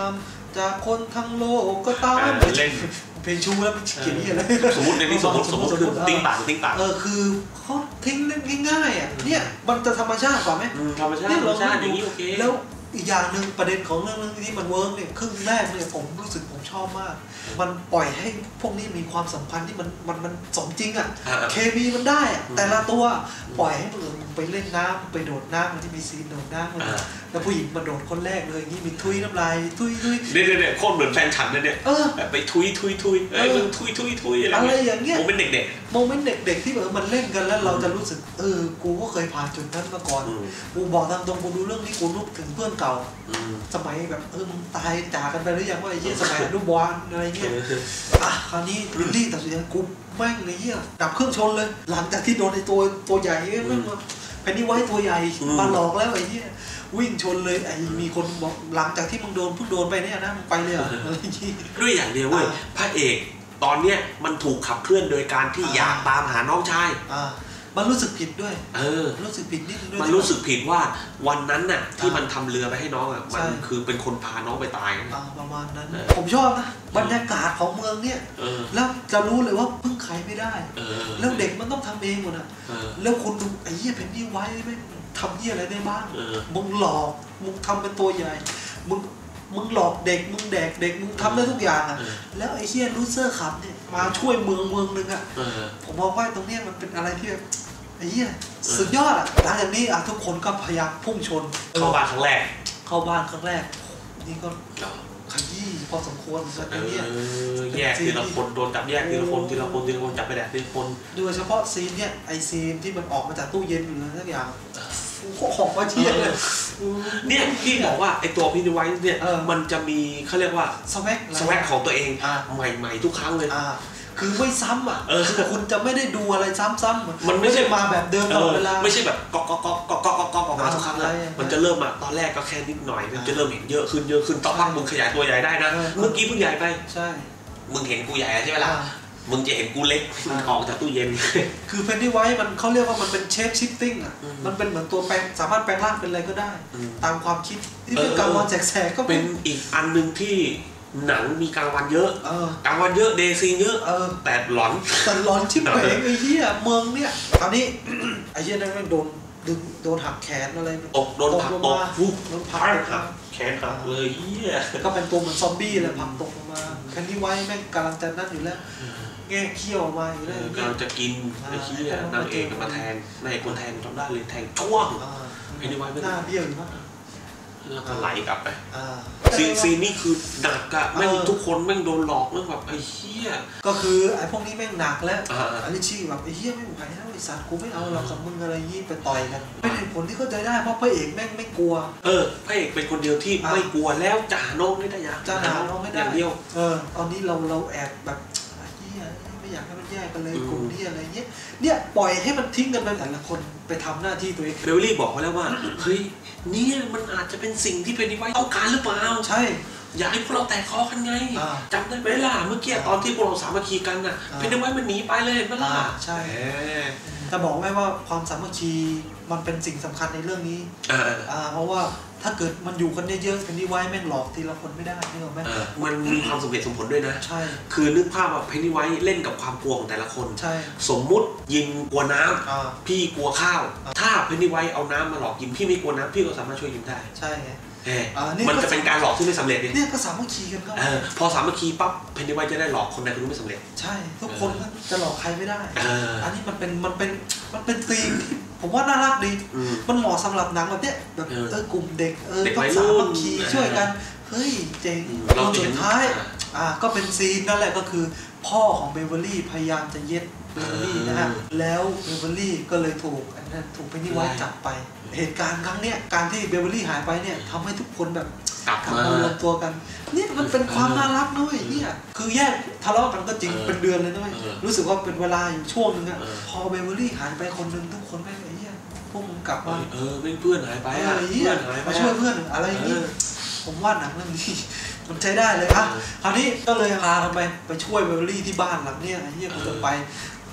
จากคนทั้งโลกก็ตามเล่นเพลงชูแล้วเขียนนี่อะไรสมมติในนี้สมมติติ้งต่างคือเขาทิ้งเล่นง่ายๆอ่ะเนี่ยมันจะธรรมชาติกว่าไหมธรรมชาติอย่างนี้โอเคแล้วอีกอย่างหนึ่งประเด็นของเรื่องที่มันเวิร์กเนี่ยครึ่งแรกเนี่ยผมรู้สึกผมชอบมากมันปล่อยให้พวกนี้มีความสัมพันธ์ที่มันสมจริงอ่ะเคมีมันได้อ่ะแต่ละตัวปล่อยให้มึงไปเล่นน้ำไปโดดน้ำมันที่มีซีนโดดน้ำแล้วผู้หญิงมาโดดคนแรกเลยอย่างนี้มีทุยน้ำลายทุยเนี่ยโคตรเหมือนแฟนฉันเนี่ยไปทุยมึงทุยอะไรอย่างเงี้ยโมเมนต์เด็กที่แบบมันเล่นกันแล้วเราจะรู้สึกกูก็เคยผ่านจุดนั้นมาก่อนกูบอกตามตรงกูดูเรื่องนี้กูนึกถึงเพื่อนเก่าสมัยแบบมึงตายจากกันไปหรือยังว่าไอ้เหี้ยสมัยอนุบาลอะไรเงี้ยคราวนี้วิลลี่ตัดสินใจกูแม่งไอ้เหี้ยดับเครื่องชนเลยหลังจากที่โดนไอ้ตัวใหญ่แม่งแผ่นนี้ไว้ตัวใหญ่มาหลอกแล้วไอ้เหี้ยวิ่งชนเลยไอ้มีคนบอกหลังจากที่มึงเพิ่งโดนไปเนี่ยนะมึงไปเลยอะไรอย่างงี้ด้วยอย่างเดียวเว้ยพระเอกตอนเนี้ยมันถูกขับเคลื่อนโดยการที่อยากตามหาน้องชายมันรู้สึกผิดด้วยรู้สึกผิดนิดนึงด้วยมันรู้สึกผิดว่าวันนั้นน่ะที่มันทำเรือไปให้น้องอ่ะมันคือเป็นคนพาน้องไปตายประมาณนั้นผมชอบนะบรรยากาศของเมืองเนี่ยแล้วจะรู้เลยว่าพึ่งใครไม่ได้แล้วเด็กมันต้องทำเองหมดอ่ะแล้วคุณดูไอ้เหี้ยเพนนี่ไว้ไม่ทำเหี้ยอะไรได้บ้างมึงหลอกมึงทำเป็นตัวใหญ่มึงหลอกเด็กมึงแดกเด็กมึงทำได้ทุกอย่างอ่ะแล้วไอ้เหี้ยลูเซอร์ขับเนี่ยมาช่วยเมืองนึงอ่ะผมมองว่าตรงเนี้ยมันเป็นอะไรที่แบบไอ้เหี้ยสุดยอดอ่ะหลังจากนี้ทุกคนก็พยายามพุ่งชนเข้าบ้านครั้งแรกนี่ก็ขยี้พอสมควรไอ้เหี้ยแยกทีละคนโดนจับแยกทีละคนจับไปแดกทีละคนโดยเฉพาะซีนเนี่ยไอซีนที่มันออกมาจากตู้เย็นอยู่เลยทุกอย่างของมาเที่ยเลยเนี่ยพี่บอกว่าไอตัวพี่นิไว้เนี่ยมันจะมีเขาเรียกว่าสวักของตัวเองใหม่ๆทุกครั้งเลยคือไม่ซ้ำอ่ะคือคุณจะไม่ได้ดูอะไรซ้ำๆมันไม่ใช่มาแบบเดิมตลอดเวลาไม่ใช่แบบก๊อกออกมาทุกครั้งเลยมันจะเริ่มตอนแรกก็แค่นิดหน่อยมันจะเริ่มเห็นเยอะขึ้นต่อไปมึงขยายตัวใหญ่ได้นะเมื่อกี้เพิ่งใหญ่ไปใช่มึงเห็นกูใหญ่ใช่ไหมล่ะมึงจะเห็นกูเล็กออกจากตู้เย็นคือเพนนี่ไว้มันเขาเรียกว่ามันเป็นเชฟชิฟติ้งอ่ะมันเป็นเหมือนตัวแปลงสามารถแปลงร่างเป็นอะไรก็ได้ตามความคิดที่เป็นกลางวันแสกๆก็เป็นอีกอันนึงที่หนังมีกลางวันเยอะกลางวันเยอะเดย์ซีเยอะแต่หลอนชิบเป๋งไอ้เหี้ยเมืองเนี่ยตอนนี้ไอ้เหี้ยนั่นมันโดนหักแขนอะไรโดนผักตกโดนผักแขนหักเลยเหี้ยก็เป็นตัวเหมือนซอมบี้เลยผักตกลงมาแค่นี้ไว้แม่งกำลังจะนั่นอยู่แล้วแง่เขี้ยวมาอยู่แล้วกำลังจะกินไอ้เหี้ยนางเอกมาแทงนายคนแทงจำได้เลยแทงช่วงไอ้นี่ไว้หน้าเบี้ยวอยู่มากแล้วก็ไหลกลับไปซีนนี่คือหนักอะแม่งทุกคนแม่งโดนหลอกแม่งแบบไอ้เหี้ยก็คือไอ้พวกนี้แม่งหนักแล้วอลิชี่แบบไอ้เหี้ยไม่ไหวแล้วไอ้สัตว์กูไม่เอาหรอกกับมึงอะไรยี่ไปต่อยกันเป็นเหตุผลที่เข้าใจได้เพราะพระเอกแม่งไม่กลัวพระเอกเป็นคนเดียวที่ไม่กลัวแล้วจ่าน้องไม่ได้จ่าน้องไม่ได้อย่างเดียวตอนนี้เราแอบแบบอยากให้มันแยกกันเลยกลุ่มที่อะไรเงี้ยเนี่ยปล่อยให้มันทิ้งกันไปแต่ละคนไปทำหน้าที่ตัวเองเบลลี่บอกเขาแล้วว่าเฮ้ยเนี่ยมันอาจจะเป็นสิ่งที่เป็นนิไว้ต้องการหรือเปล่าใช่อยากให้พวกเราแตกคอกันไงจำได้ไหมล่ะเมื่อกี้ตอนที่พวกเราสามัคคีกันน่ะเป็นนิไว้มันหนีไปเลยเห็นไหมล่ะใช่จะบอกไหมว่าความสามัคคีมันเป็นสิ่งสำคัญในเรื่องนี้เพราะว่าถ้าเกิดมันอยู่กันเยอะๆกันนี่ไว้แม่งหลอกทีละคนไม่ได้นี่หรอแม่มันมีความสมเหตุสมผลด้วยนะใช่คือนึกภาพว่าเพนนี่ไว้เล่นกับความกลัวของแต่ละคนใช่สมมุติยิงกลัวน้ำพี่กลัวข้าวถ้าเพนนี่ไว้เอาน้ำมาหลอกยิงพี่ไม่กลัวน้ำพี่ก็สามารถช่วยยิงได้ใช่ไงมันจะเป็นการหลอกที่ไม่สำเร็จเนี่ยก็สามัคคีกันก็พอสามัคคีปั๊บเพนนี่ไว้จะได้หลอกคนใดคนหนึ่งไม่สำเร็จใช่ทุกคนจะหลอกใครไม่ได้อันนี้มันเป็นธีมผมว่าน่ารักดีมันเหมาะสำหรับหนังแบบเนี้ยแบบกลุ่มเด็กต้องสามัคคีช่วยกันเฮ้ยเจ๋งตอนสุดท้ายก็เป็นซีนนั่นแหละก็คือพ่อของเบเวอร์ลี่พยายามจะเย็ดเบเวอร์ลี่นะฮะแล้วเบเวอร์ลี่ก็เลยถูกเพนนี่ไว้จับไปเหตุการณ์ครั้งเนี้ยการที่เบเวอร์ลี่หายไปเนี่ยทำให้ทุกคนแบบกลับมารวมตัวกันนี่มันเป็นความน่ารักด้วยเนี่ยคือแยกทะเลาะกันก็จริงเป็นเดือนเลยด้วยรู้สึกว่าเป็นเวลาอยู่ช่วงนึงอะพอเบเวอร์ลี่หายไปคนนึงทุกคนไม่ไอ้เหี้ยพวกมึงกลับมาไม่เพื่อนหายไปเพื่อนหายไปมาช่วยเพื่อนอะไรอย่างนี้ผมว่าหนังเรื่องนี้มันใช้ได้เลยคราวนี้ก็เลยพากันไปช่วยเบเวอร์ลี่ที่บ้านหลังเนี้ยไอ้เหี้ยกูจะไป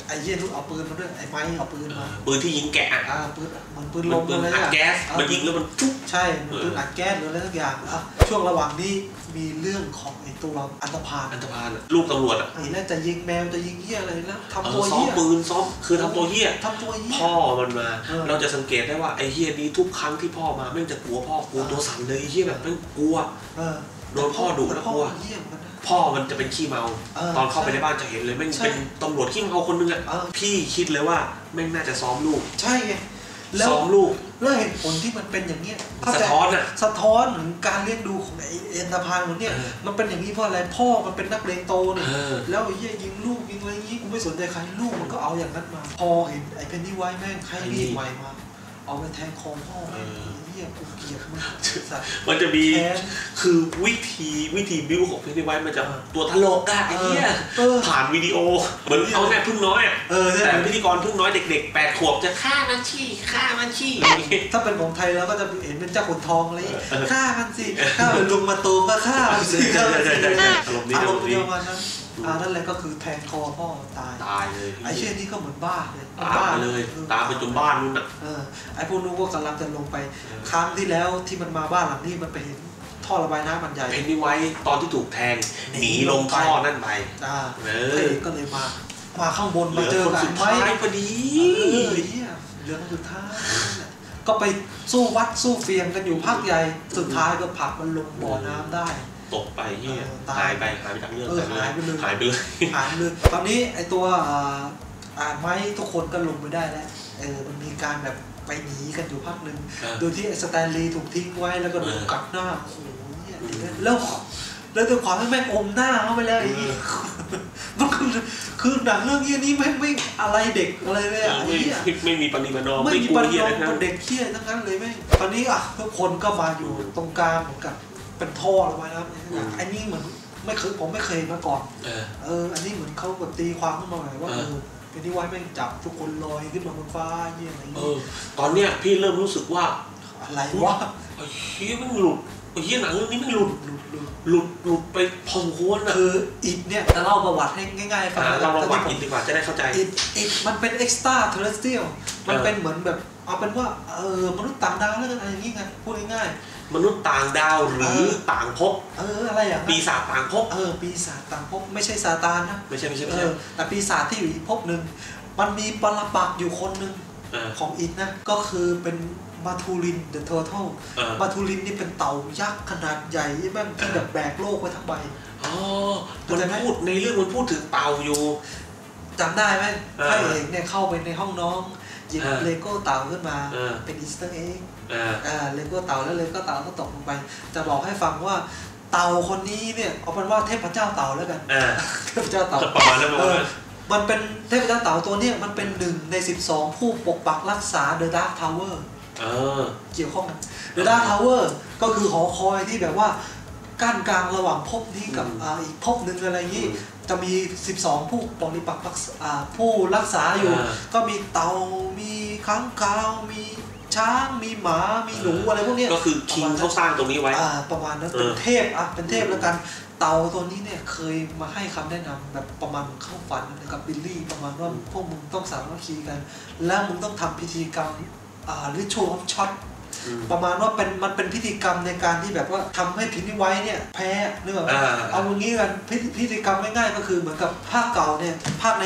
ไอ้เหี้ยนู่นเอาปืนมาด้วยไอ้ไม้เอาปืนมาปืนที่ยิงแกะปืนเหมือนปืนลมอะไรอัดแก๊สมันยิงแล้วมันปุ๊บใช่เหมือนปืนอัดแก๊สหรืออะไรสักอย่างช่วงระหว่างนี้มีเรื่องของไอ้ตัวอันธพาลลูกตำรวจไอ้นั่นจะยิงแมวจะยิงเหี้ยอะไรแล้วทำตัวเหี้ยซ้อมปืนซ้อมคือทำตัวเหี้ยพ่อมันมา เราจะสังเกตได้ว่าไอ้เหี้ยนี้ทุกครั้งที่พ่อมาไม่จะกลัวพ่อกลัวตัวสั่นเลยไอ้เหี้ยแบบมันกลัวโดนพ่อดุแล้วกลัวพ่อมันจะเป็นขี้เมาตอนเข้าไปในบ้านจะเห็นเลยแม่งเป็นตำรวจขี้เมาคนนึงพี่คิดเลยว่าแม่งน่าจะซ้อมลูกใช่ไงซ้อมลูกแล้วเหตุผลที่มันเป็นอย่างเงี้ยสะท้อนถึงการเลี้ยงดูของไอ้เอ็นตาพานคนเนี้ยมันเป็นอย่างนี้เพราะอะไรพ่อมันเป็นนักเลงโตเนี่ยแล้วไอ้เหี้ยยิงลูกยิงอะไรอย่างงี้กูไม่สนใจใครลูกมันก็เอาอย่างนั้นมาพอเห็นไอ้เพนนี่ไวท์แม่งให้มีดใหม่มาเอาไปแทงคอพ่อเหี้ยกูเกลียดมันจะมีคือวิธีบิ้วของเพนนี่ไวท์มันจะตัวตลกอะไอ้เหี้ยผ่านวิดีโอเหมือนเอาแค่พึ่งน้อยแต่พิธีกรพึ่งน้อยเด็กๆ8 ขวบจะฆ่ามันชี้ถ้าเป็นของไทยเราก็จะเห็นเป็นเจ้าขุนทองอะไรฆ่ามันสิฆ่าเหมือนลุงมาตูมก็ฆ่ามันสิอารมณ์เดียวกันนั่นแหละก็คือแทงคอพ่อตายเลยไอ้เช่นนี้ก็เหมือนบ้าเลยตายเลยตามไปจนบ้านนู้นอ่ะไอ้พวกนู้นก็กำลังจะลงไปครั้งที่แล้วที่มันมาบ้านหลังนี้มันไปเห็นท่อระบายน้ำมันใหญ่เพนนี่ไว้ตอนที่ถูกแทงหนีลงท่อนั่นไปก็เลยมาข้างบนมาเจอกันสุดท้ายพอดีเรื่องสุดท้ายก็ไปสู้วัดสู้เฟียงกันอยู่พักใหญ่สุดท้ายก็ผลักมันลงบ่อน้ำได้ตกไปเหี้ยหายไปทั้งเรื่องหายไปเลยตอนนี้ไอตัวไม้ทุกคนก็ลงไปได้แล้วมันมีการแบบไปหนีกันอยู่พักหนึ่งโดยที่สแตนลีย์ถูกทิ้งไว้แล้วก็โดนกัดหน้าโอ้โหแล้วด้วยความที่แม่งอมหน้าเข้าไปแล้วอย่างนี้มันคือหนังเรื่องนี้ไม่อะไรเด็กอะไรเลยไม่มีปณิบัติไม่มีปณิบัติเด็กเขี้ยทั้งนั้นเลยแม่ตอนนี้ทุกคนก็มาอยู่ตรงกลางเหมือนกับเป็นท่อลงมาแล้วอันนี้เหมือนผมไม่เคยมาก่อนอันนี้เหมือนเขาแบบตีความขึ้นมาหน่อยว่าเป็นที่ไว้แม่งจับทุกคนลอยขึ้นมาบนฟ้าเยี่ยอะไรอย่างเงี้ยตอนเนี้ยพี่เริ่มรู้สึกว่าอะไรวะไอ้เหี้ยมันหลุดไอ้เหี้ยหนังเรื่องนี้มันหลุดไปพอสมควรคืออิดเนี่ยจะเล่าประวัติให้ง่ายๆฟังเราประวัติอิดดีกว่าจะได้เข้าใจอิดมันเป็นเอ็กซ์ตร้าเทเรสเทรียลมันเป็นเหมือนแบบเอาเป็นว่ามนุษย์ต่างดาวแล้วกันอะไรอย่างงี้ไงพูดง่ายมนุษย์ต่างดาวหรือต่างภพอะไรอย่างปีศาจต่างภพปีศาจต่างภพไม่ใช่ซาตานนะไม่ใช่แต่ปีศาจที่อยู่อีกภพนึงมันมีปรปักษ์อยู่คนนึงของอิดนะก็คือเป็นมาทูรินเดอะเทอร์เทิลมาทูรินนี่เป็นเต่ายักษ์ขนาดใหญ่ที่แบบที่แบบแบกโลกไว้ทั้งใบมันพูดในเรื่องมันพูดถึงเต่าอยู่จำได้ไหมพระเอกเนี่ยเข้าไปในห้องน้องหยิบเลโก้เต่าขึ้นมาเป็นอีสเตอร์เอ็กเลโก้เต่าแล้วเลโก้เต่าก็ตกลงไปจะบอกให้ฟังว่าเต่าคนนี้เนี่ยเอาเป็นว่าเทพเจ้าเต่าแล้วกันเทพเจ้าเต่าประมาณนั้นมันเป็นเทพเจ้าเต่าตัวนี้มันเป็น1 ใน 12ผู้ปกปักรักษาเดอะดาร์คทาวเวอร์เกี่ยวข้องกันเดอะดาร์คทาวเวอร์ก็คือหอคอยที่แบบว่ากั้นกลางระหว่างภพนี้กับอีกภพนึงอะไรอย่างนี้จะมี12ผู้ปกปักผู้รักษาอยู่ก็มีเต่ามีค้างคาวมีช้างมีหมามีหนูอะไรพวกนี้ก็คือคิงเขาสร้างตรงนี้ไว้ประมาณนั้นเป็นเทพเป็นเทพแล้วกันเต่าตัวนี้เนี่ยเคยมาให้คำแนะนำแบบประมาณเข้าฝันกับบิลลี่ประมาณว่าพวกมึงต้องสามัคคีกันแล้วมึงต้องทำพิธีกรรมritual of shot ประมาณว่ามันเป็นพิธีกรรมในการที่แบบว่าทำให้พินิไว้เนี่ยแพ้นึกออกไหมเอาอย่างนี้กันพิธีกรรมง่ายๆก็คือเหมือนกับภาคเก่าเนี่ยภาค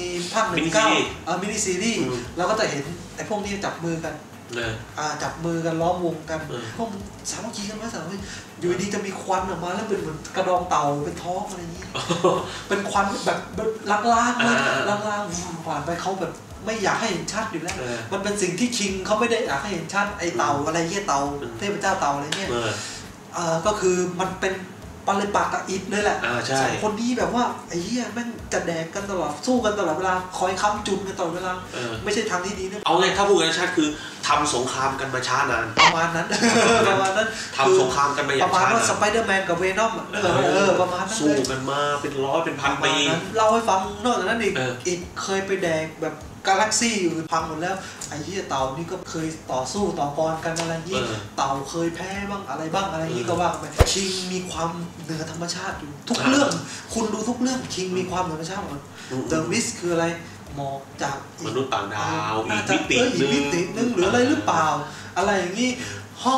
19มินิซีรีส์เราก็จะเห็นไอ้พวกนี้จับมือกันจับมือกันล้อมวงกันพวกสามัคคีกันไหมสามัคคีอยู่ดีจะมีควันออกมาแล้วเป็นเหมือนกระดองเต่าเป็นท้องอะไรอย่างนี้เป็นควันแบบล่างๆเลยล่างๆผ่านไปเขาแบบไม่อยากให้เห็นชัดอยู่แล้วมันเป็นสิ่งที่คิงเขาไม่ได้อยากให้เห็นชัดไอ้เต่าอะไรเงี้ยเต่าเทพเจ้าเต่าอะไรเงี้ยก็คือมันเป็นปริปักษ์กับอิฐเลยแหละสองคนนี้แบบว่าไอ้เหี้ยแม่งจะแดกกันตลอดสู้กันตลอดเวลาคอยค้ำจุนกันตลอดเวลาไม่ใช่ทางที่ดีนะเอาไงถ้าพูดกันชัดคือทำสงครามกันมาช้านานประมาณนั้นทำสงครามกันมาอย่างช้านานประมาณว่าสไปเดอร์แมนกับเวนอมประมาณนั้นสู้กันมาเป็นร้อยเป็นพันปีเล่าให้ฟังนอกจากนั้นอีกเคยไปแดกแบบกาแล็กซี่อยู่พังหมดแล้วไอ้ที่เต่านี่ก็เคยต่อสู้ต่อกรกันอะไรยี่เต่าเคยแพ้บ้างอะไรบ้างอะไรยี่ก็ว่าไปคิงมีความเหนือธรรมชาติอยู่ทุกเรื่องคุณดูทุกเรื่องคิงมีความเหนือธรรมชาติหมดเดอะวิสคืออะไรหมอกจากมนุษย์ต่างดาวอีกมิตินึงหรืออะไรหรือเปล่าอะไรอย่างนี้ห้อง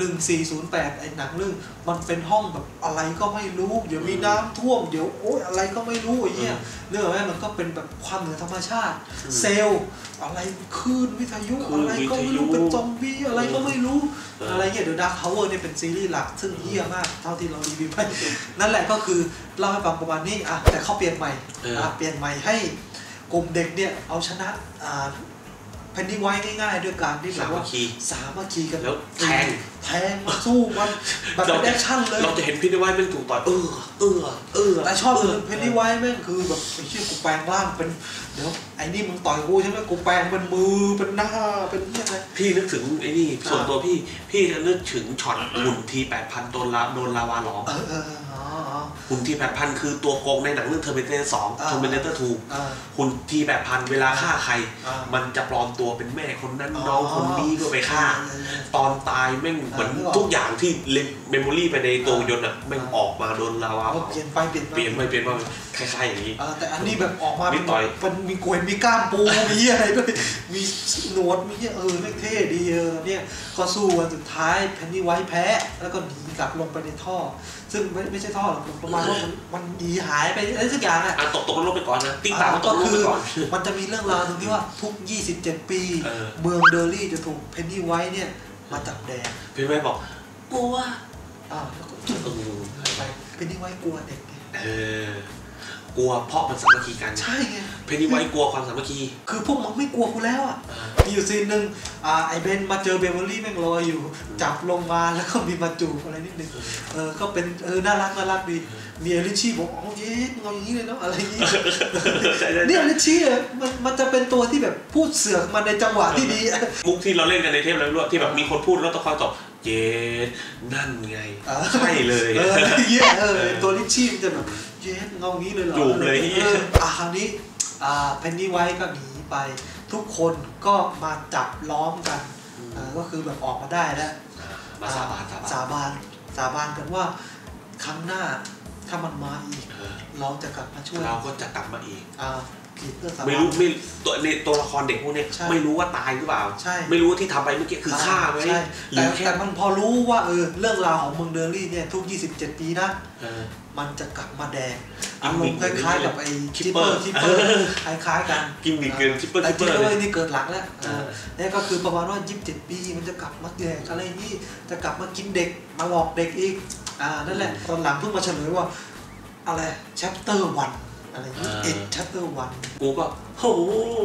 1408ไอ้หนังเรื่องมันเป็นห้องแบบอะไรก็ไม่รู้เดี๋ยวมีน้ำท่วมเดี๋ยวโอ๊ยอะไรก็ไม่รู้ไอ้เนี่ยเรื่องอะไรมันก็เป็นแบบความเหนือธรรมชาติเซลล์อะไรคลื่นวิทยุอะไรก็ไม่รู้เป็นซอมบี้อะไรก็ไม่รู้อะไรเงี้ยเดี๋ยว Dark Tower เนี่ยเป็นซีรีส์หลักซึ่งเหี้ยมากเท่าที่เรารีวิวไปนั่นแหละก็คือเล่าให้ฟังประมาณนี้แต่เขาเปลี่ยนใหม่เปลี่ยนใหม่ให้กลุ่มเด็กเนี่ยเอาชนะแผ่นดินไหวง่ายๆด้วยการที่แบบว่าสามัคคีกันแล้วแทงมาสู้มันแบบเป็นแอคชั่นเลยเราจะเห็นแผ่นดินไหวเป็นถูกต่อยแต่ชอบเลยแผ่นดินไหวแม่งคือแบบไอ้ชื่อกูแปลงร่างเป็นเดี๋ยวไอ้นี่มึงต่อยกูใช่ไหมกูแปลงเป็นมือเป็นหน้าเป็นยังไงพี่นึกถึงไอ้นี่ส่วนตัวพี่จะนึกถึงช็อตหุ่นที8,000โดนลาวาหลอมหุ่นที8,000คือตัวโกงในหนังเรื่อง Terminator 2 Terminator 2หุ่นที8,000เวลาฆ่าใครมันจะปลอมตัวเป็นแม่คนนั้นน้องคนนี้ก็ไปฆ่าตอนตายแม่งเหมือนทุกอย่างที่เมมโมรี่ไปในตัวยนต์อ่ะแม่งออกมาโดนลาวาเปลี่ยนไปคล้ายๆอย่างนี้แต่อันนี้แบบออกมาเป็นมีกล้วยมีก้ามปูมีอะไรด้วยมีหนวดมีไม่เท่ดีเนี่ยก็สู้กันสุดท้ายแผ่นดินไหวแพ้แล้วก็หนีกลับลงไปในท่อซึ่งไม่ใช่ท่อหรอกประมาณว่ามันหนีหายไปอะไรสักอย่างตกลงไปก่อนนะติ๊กตามตกลงไปก่อนมันจะมีเรื่องราวตรงที่ว่าทุก27ปีเมืองเดอรี่จะถูกเพนนีไวท์เนี่ยมาจับแดงเพนนีไวท์บอกกลัวแล้วก็จุดไปเพนนีไวท์กลัวเด็กกลัวเพราะมันสามัคคีกันใช่ไงเพนนีไวท์กลัวความสามัคคีคือพวกมึงไม่กลัวกูแล้วมีอยู่ซีนนึงไอเบนมาเจอเบเวอร์รี่แม่งรออยู่จับลงมาแล้วก็มีมาจูบอะไรนิดนึงก็เป็นน่ารักดีมีเอลิชี่บอกอ๋อเย้มึงเอาอย่างนี้เลยเนาะอะไรอย่างนี้เนี่ยเอลิชี่มันจะเป็นตัวที่แบบพูดเสือกมันในจังหวะที่ดีมุกที่เราเล่นกันในเทปแล้วที่แบบมีคนพูดแล้วต้องคอยตอบเย้นั่นไงใช่เลยตัวลิชี่มันจะแบบเย้เงางี้เลยเหรอจูบเลยคราวนี้เพนนีไวท์ก็หนีไปทุกคนก็มาจับล้อมกันก็คือแบบออกมาได้แล้วมาสาบานกันว่าครั้งหน้าถ้ามันมาอีกเราจะกลับมาช่วยเราก็จะกลับมาอีกไม่รู้ตัวละครเด็กพวกนี้ไม่รู้ว่าตายหรือเปล่าไม่รู้ว่าที่ทำไปเมื่อกี้คือฆ่าไหมแต่มันพอรู้ว่าเรื่องราวของเมืองเดอรี่เนี่ยทุก27ปีนะมันจะกลับมาแดงอารมณ์คล้ายๆกับไอ้คิปเปอร์คล้ายๆกันกิมมิคเกินคิปเปอร์นี่เกิดหลังแล้วนี่ก็คือประมาณว่า27ปีมันจะกลับมาแดงอะไรนี่จะกลับมากินเด็กมาหลอกเด็กอีกนั่นแหละตอนหลังเพิ่งมาเฉลยว่าอะไร chapter 1อะไรนี่chapter 1 กูก็โห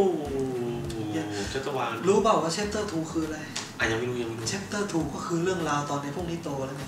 chapter 1 รู้เปล่าว่า chapter 2คืออะไรยังไม่รู้ chapter 2ก็คือเรื่องราวตอนในพวกนี้โตแล้วไง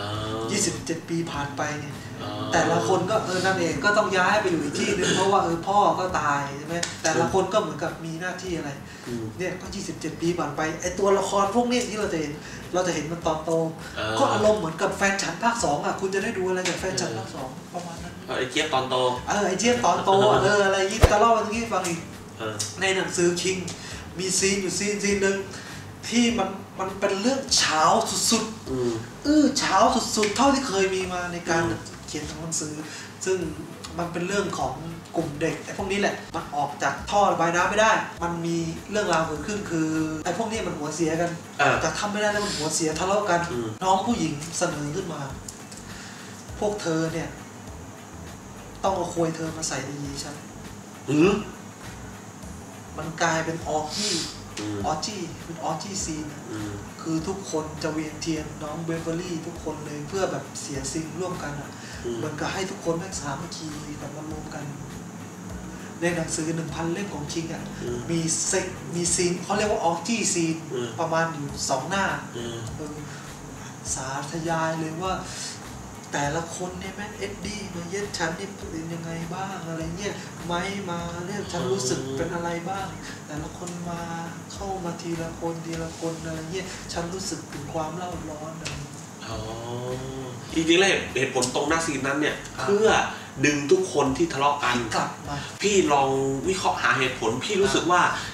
27ปีผ่านไปเนี่ยแต่ละคนก็นั่นเองก็ต้องย้ายไปอยู่อีกที่นึงเพราะว่าพ่อก็ตายใช่ไหมแต่ละคนก็เหมือนกับมีหน้าที่อะไรเนี่ยก็27ปีผ่านไปไอตัวละครพวกนี้ที่เราจะเห็นมันตอนโตก็อารมณ์เหมือนกับแฟนฉันภาค2คุณจะได้ดูอะไรจากแฟนฉันภาค2ประมาณนั้นไอเจี๊ยบตอนโตไอเจี๊ยบตอนโตอะไรยิ่งจะเล่าวันนี้ฟังอีกในหนังสือคิงมีซีนอยู่ซีนนึงที่มันเป็นเรื่องเช้าสุดๆเช้าสุดๆเท่าที่เคยมีมาในการเขียนหนังสือซึ่งมันเป็นเรื่องของกลุ่มเด็กไอ้พวกนี้แหละมันออกจากท่อระบายน้ำไม่ได้มันมีเรื่องราวเกิดขึ้นคือไอ้พวกนี้มันหัวเสียกันจะทำไม่ได้แล้วมันหัวเสียทะเลาะกันน้องผู้หญิงเสนอขึ้นมาพวกเธอเนี่ยต้องเอาควยเธอมาใส่ในยีฉันมันกลายเป็นออจี้เป็นออจี้ซีนคือทุกคนจะเวียนเทียนน้องเบเวอร์รี่ทุกคนเลยเพื่อแบบเสียซิงร่วมกันมันก็ให้ทุกคนแม่งสามัคคีแบบมารวมกันในหนังสือ 1,000 เล่มของคิงมีซีนเขาเรียกว่าออจี้ซีนประมาณอยู่2 หน้าสาธยายเลยว่าแต่ละคนเนี่ยแม่งเอ็ดดี้มาเย็ดฉันนี่เป็นยังไงบ้างอะไรเงี้ยไม้มาเนี่ยฉันรู้สึกเป็นอะไรบ้างแต่ละคนมาเข้ามาทีละคนอะไรเงี้ยฉันรู้สึกถึงความเล่าร้อนอะไรจริงๆแล้วเหตุผลตรงหน้าซีนนั้นเนี่ยเพื่อดึงทุกคนที่ทะเลาะกันกลับมาพี่ลองวิเคราะห์หาเหตุผลพี่รู้สึกว่า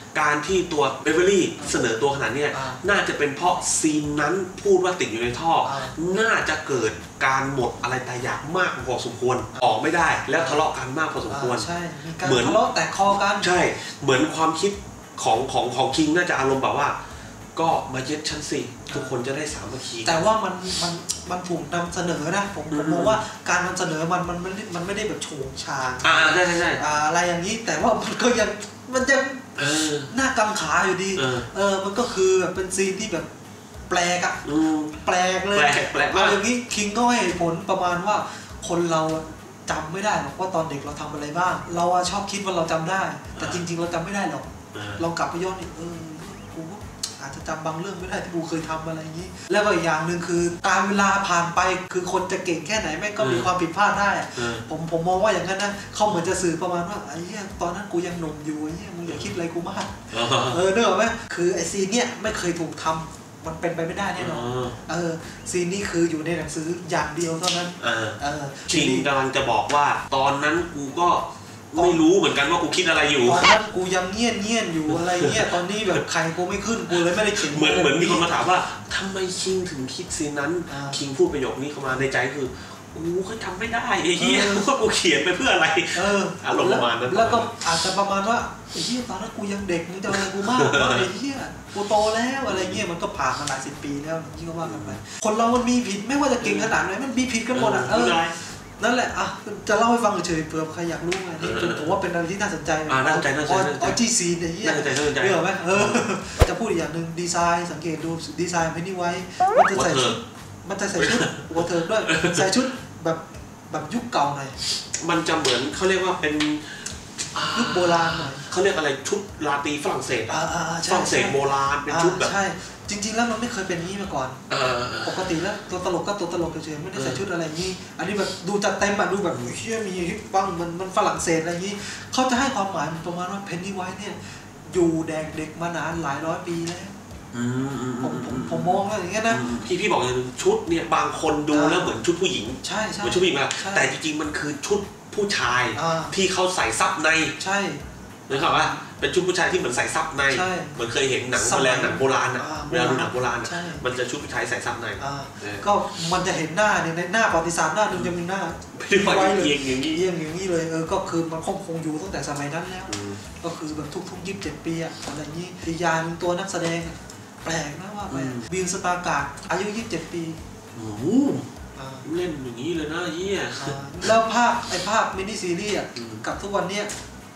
การที่ตัวเบเวอรี่เสนอตัวขนาดนี้น่าจะเป็นเพราะซีนนั้นพูดว่าติดอยู่ในท่อน่าจะเกิดการหมดอะไรตายอยากมากพอสมควรออกไม่ได้แล้วทะเลาะกันมากพอสมควรใช่เหมือนทะเลาะแตกคอกันใช่เหมือนความคิดของคิงน่าจะอารมณ์แบบว่าก็มายึดชั้นสิทุกคนจะได้สามัคคีแต่ว่ามันถูกนำเสนอนะผมมองว่าการนำเสนอมันไม่ได้แบบโฉงฉางใช่อะไรอย่างนี้แต่ว่ามันก็ยังหน้ากังขาอยู่ดีมันก็คือแบบเป็นซีนที่แบบแปลกอะแปลกเลยเอาอย่างนี้คิงก็ให้ผลประมาณว่าคนเราจำไม่ได้หรอกว่าตอนเด็กเราทำอะไรบ้างเราชอบคิดว่าเราจำได้แต่จริงๆเราจำไม่ได้หรอกเรากลับไปย้อนอีกกูอาจจะจำบางเรื่องไม่ได้ที่กูเคยทำอะไรอย่างนี้แล้วก็อีกอย่างหนึ่งคือการเวลาผ่านไปคือคนจะเก่งแค่ไหนแม่งก็มีความผิดพลาดได้ผมมองว่าอย่างนั้นนะเขาเหมือนจะสื่อประมาณว่าไอ้เหี้ยตอนนั้นกูยังหนุ่มอยู่ไอ้เหี้ยมึงอย่าคิดอะไรกูมากเนอะไหมคือไอ้ซีนเนี้ยไม่เคยถูกทำมันเป็นไปไม่ได้แน่นอนซีนนี้คืออยู่ในหนังสืออย่างเดียวเท่านั้นชิงกำลังจะบอกว่าตอนนั้นกูก็ไม่รู้เหมือนกันว่ากูคิดอะไรอยู่ตอนนั้นกูยังเงียบอยู่อะไรเงี้ยตอนนี้แบบใครกูไม่ขึ้นกูเลยไม่ได้เขียนเหมือนมีคนมาถามว่าทำไมคิงถึงคิดซีนนั้นคิงพูดประโยคนี้เข้ามาในใจคือกูก็ทำไม่ได้ไอ้เหี้ยว่ากูเขียนไปเพื่ออะไรอารมณ์ประมาณนั้นแล้วก็อาจจะประมาณว่าไอ้เหี้ยตอนนั้นกูยังเด็กมึงจะอะไรกูมากไอ้เหี้ยกูโตแล้วอะไรเงี้ยมันก็ผ่านมาหลายสิบปีแล้วนี่ก็ว่ากันไปคนเรามันมีผิดไม่ว่าจะเก่งขนาดไหนมันมีผิดกันหมดนั่นแหละจะเล่าให้ฟังเฉยๆเผื่อใครอยากรู้ไงนี่ผมว่าเป็นอะไรที่น่าสนใจน่าสนใจจีซีนไอ้เหี้ยเรื่องไหมจะพูดอีกอย่างหนึ่งดีไซน์สังเกตดูดีไซน์เพนนี่ไว้มันจะใส่ชุดหัวเถิกด้วยใส่ชุดแบบยุคเก่าหน่อยมันจะเหมือนเขาเรียกว่าเป็นยุคโบราณหน่อยเขาเรียกอะไรชุดลาตีฝรั่งเศสฝรั่งเศสโบราณเป็นชุดแบบใช่จริงๆแล้วมันไม่เคยเป็นนี้มาก่อนปกติแล้วตัวตลกก็ตัวตลกเฉยๆไม่ได้ใส่ชุดอะไรนี้อันนี้แบบดูจัดเต็มดูแบบเชี่ยมีฮิปปังมันฝรั่งเศสอะไรนี้เขาจะให้ความหมายประมาณว่าเพนนี่ไวท์เนี่ยอยู่แดกเด็กมานานหลายร้อยปีแล้วผมมองว่าอย่างเงี้ยนะพี่บอกอย่างนึงชุดเนี่ยบางคนดูแล้วเหมือนชุดผู้หญิงใช่เหมือนชุดผู้หญิงนะแต่จริงๆมันคือชุดผู้ชายที่เขาใส่ซับในใช่นะครับว่าเป็นชุดผู้ชายที่เหมือนใส่ซับในเหมือนเคยเห็นหนังแสดงหนังโบราณอ่ะเวลาดูหนังโบราณมันจะชุดผู้ชายใส่ซับในก็มันจะเห็นหน้าเนี่ยในหน้าประวัติศาสตร์หน้านึงจะมีหน้าไว้เลยอย่างนี้เลยก็คือมันคงอยู่ตั้งแต่สมัยนั้นแล้วก็คือแบบทุก27 ปีอะไรอย่างนี้อีกอย่างตัวนักแสดงแปลกนะว่าไปบิลสตาร์การ์ดอายุ27 ปีเล่นอย่างนี้เลยนะเฮียแล้วภาพมินิซีรีส์กับทุกวันเนี้ย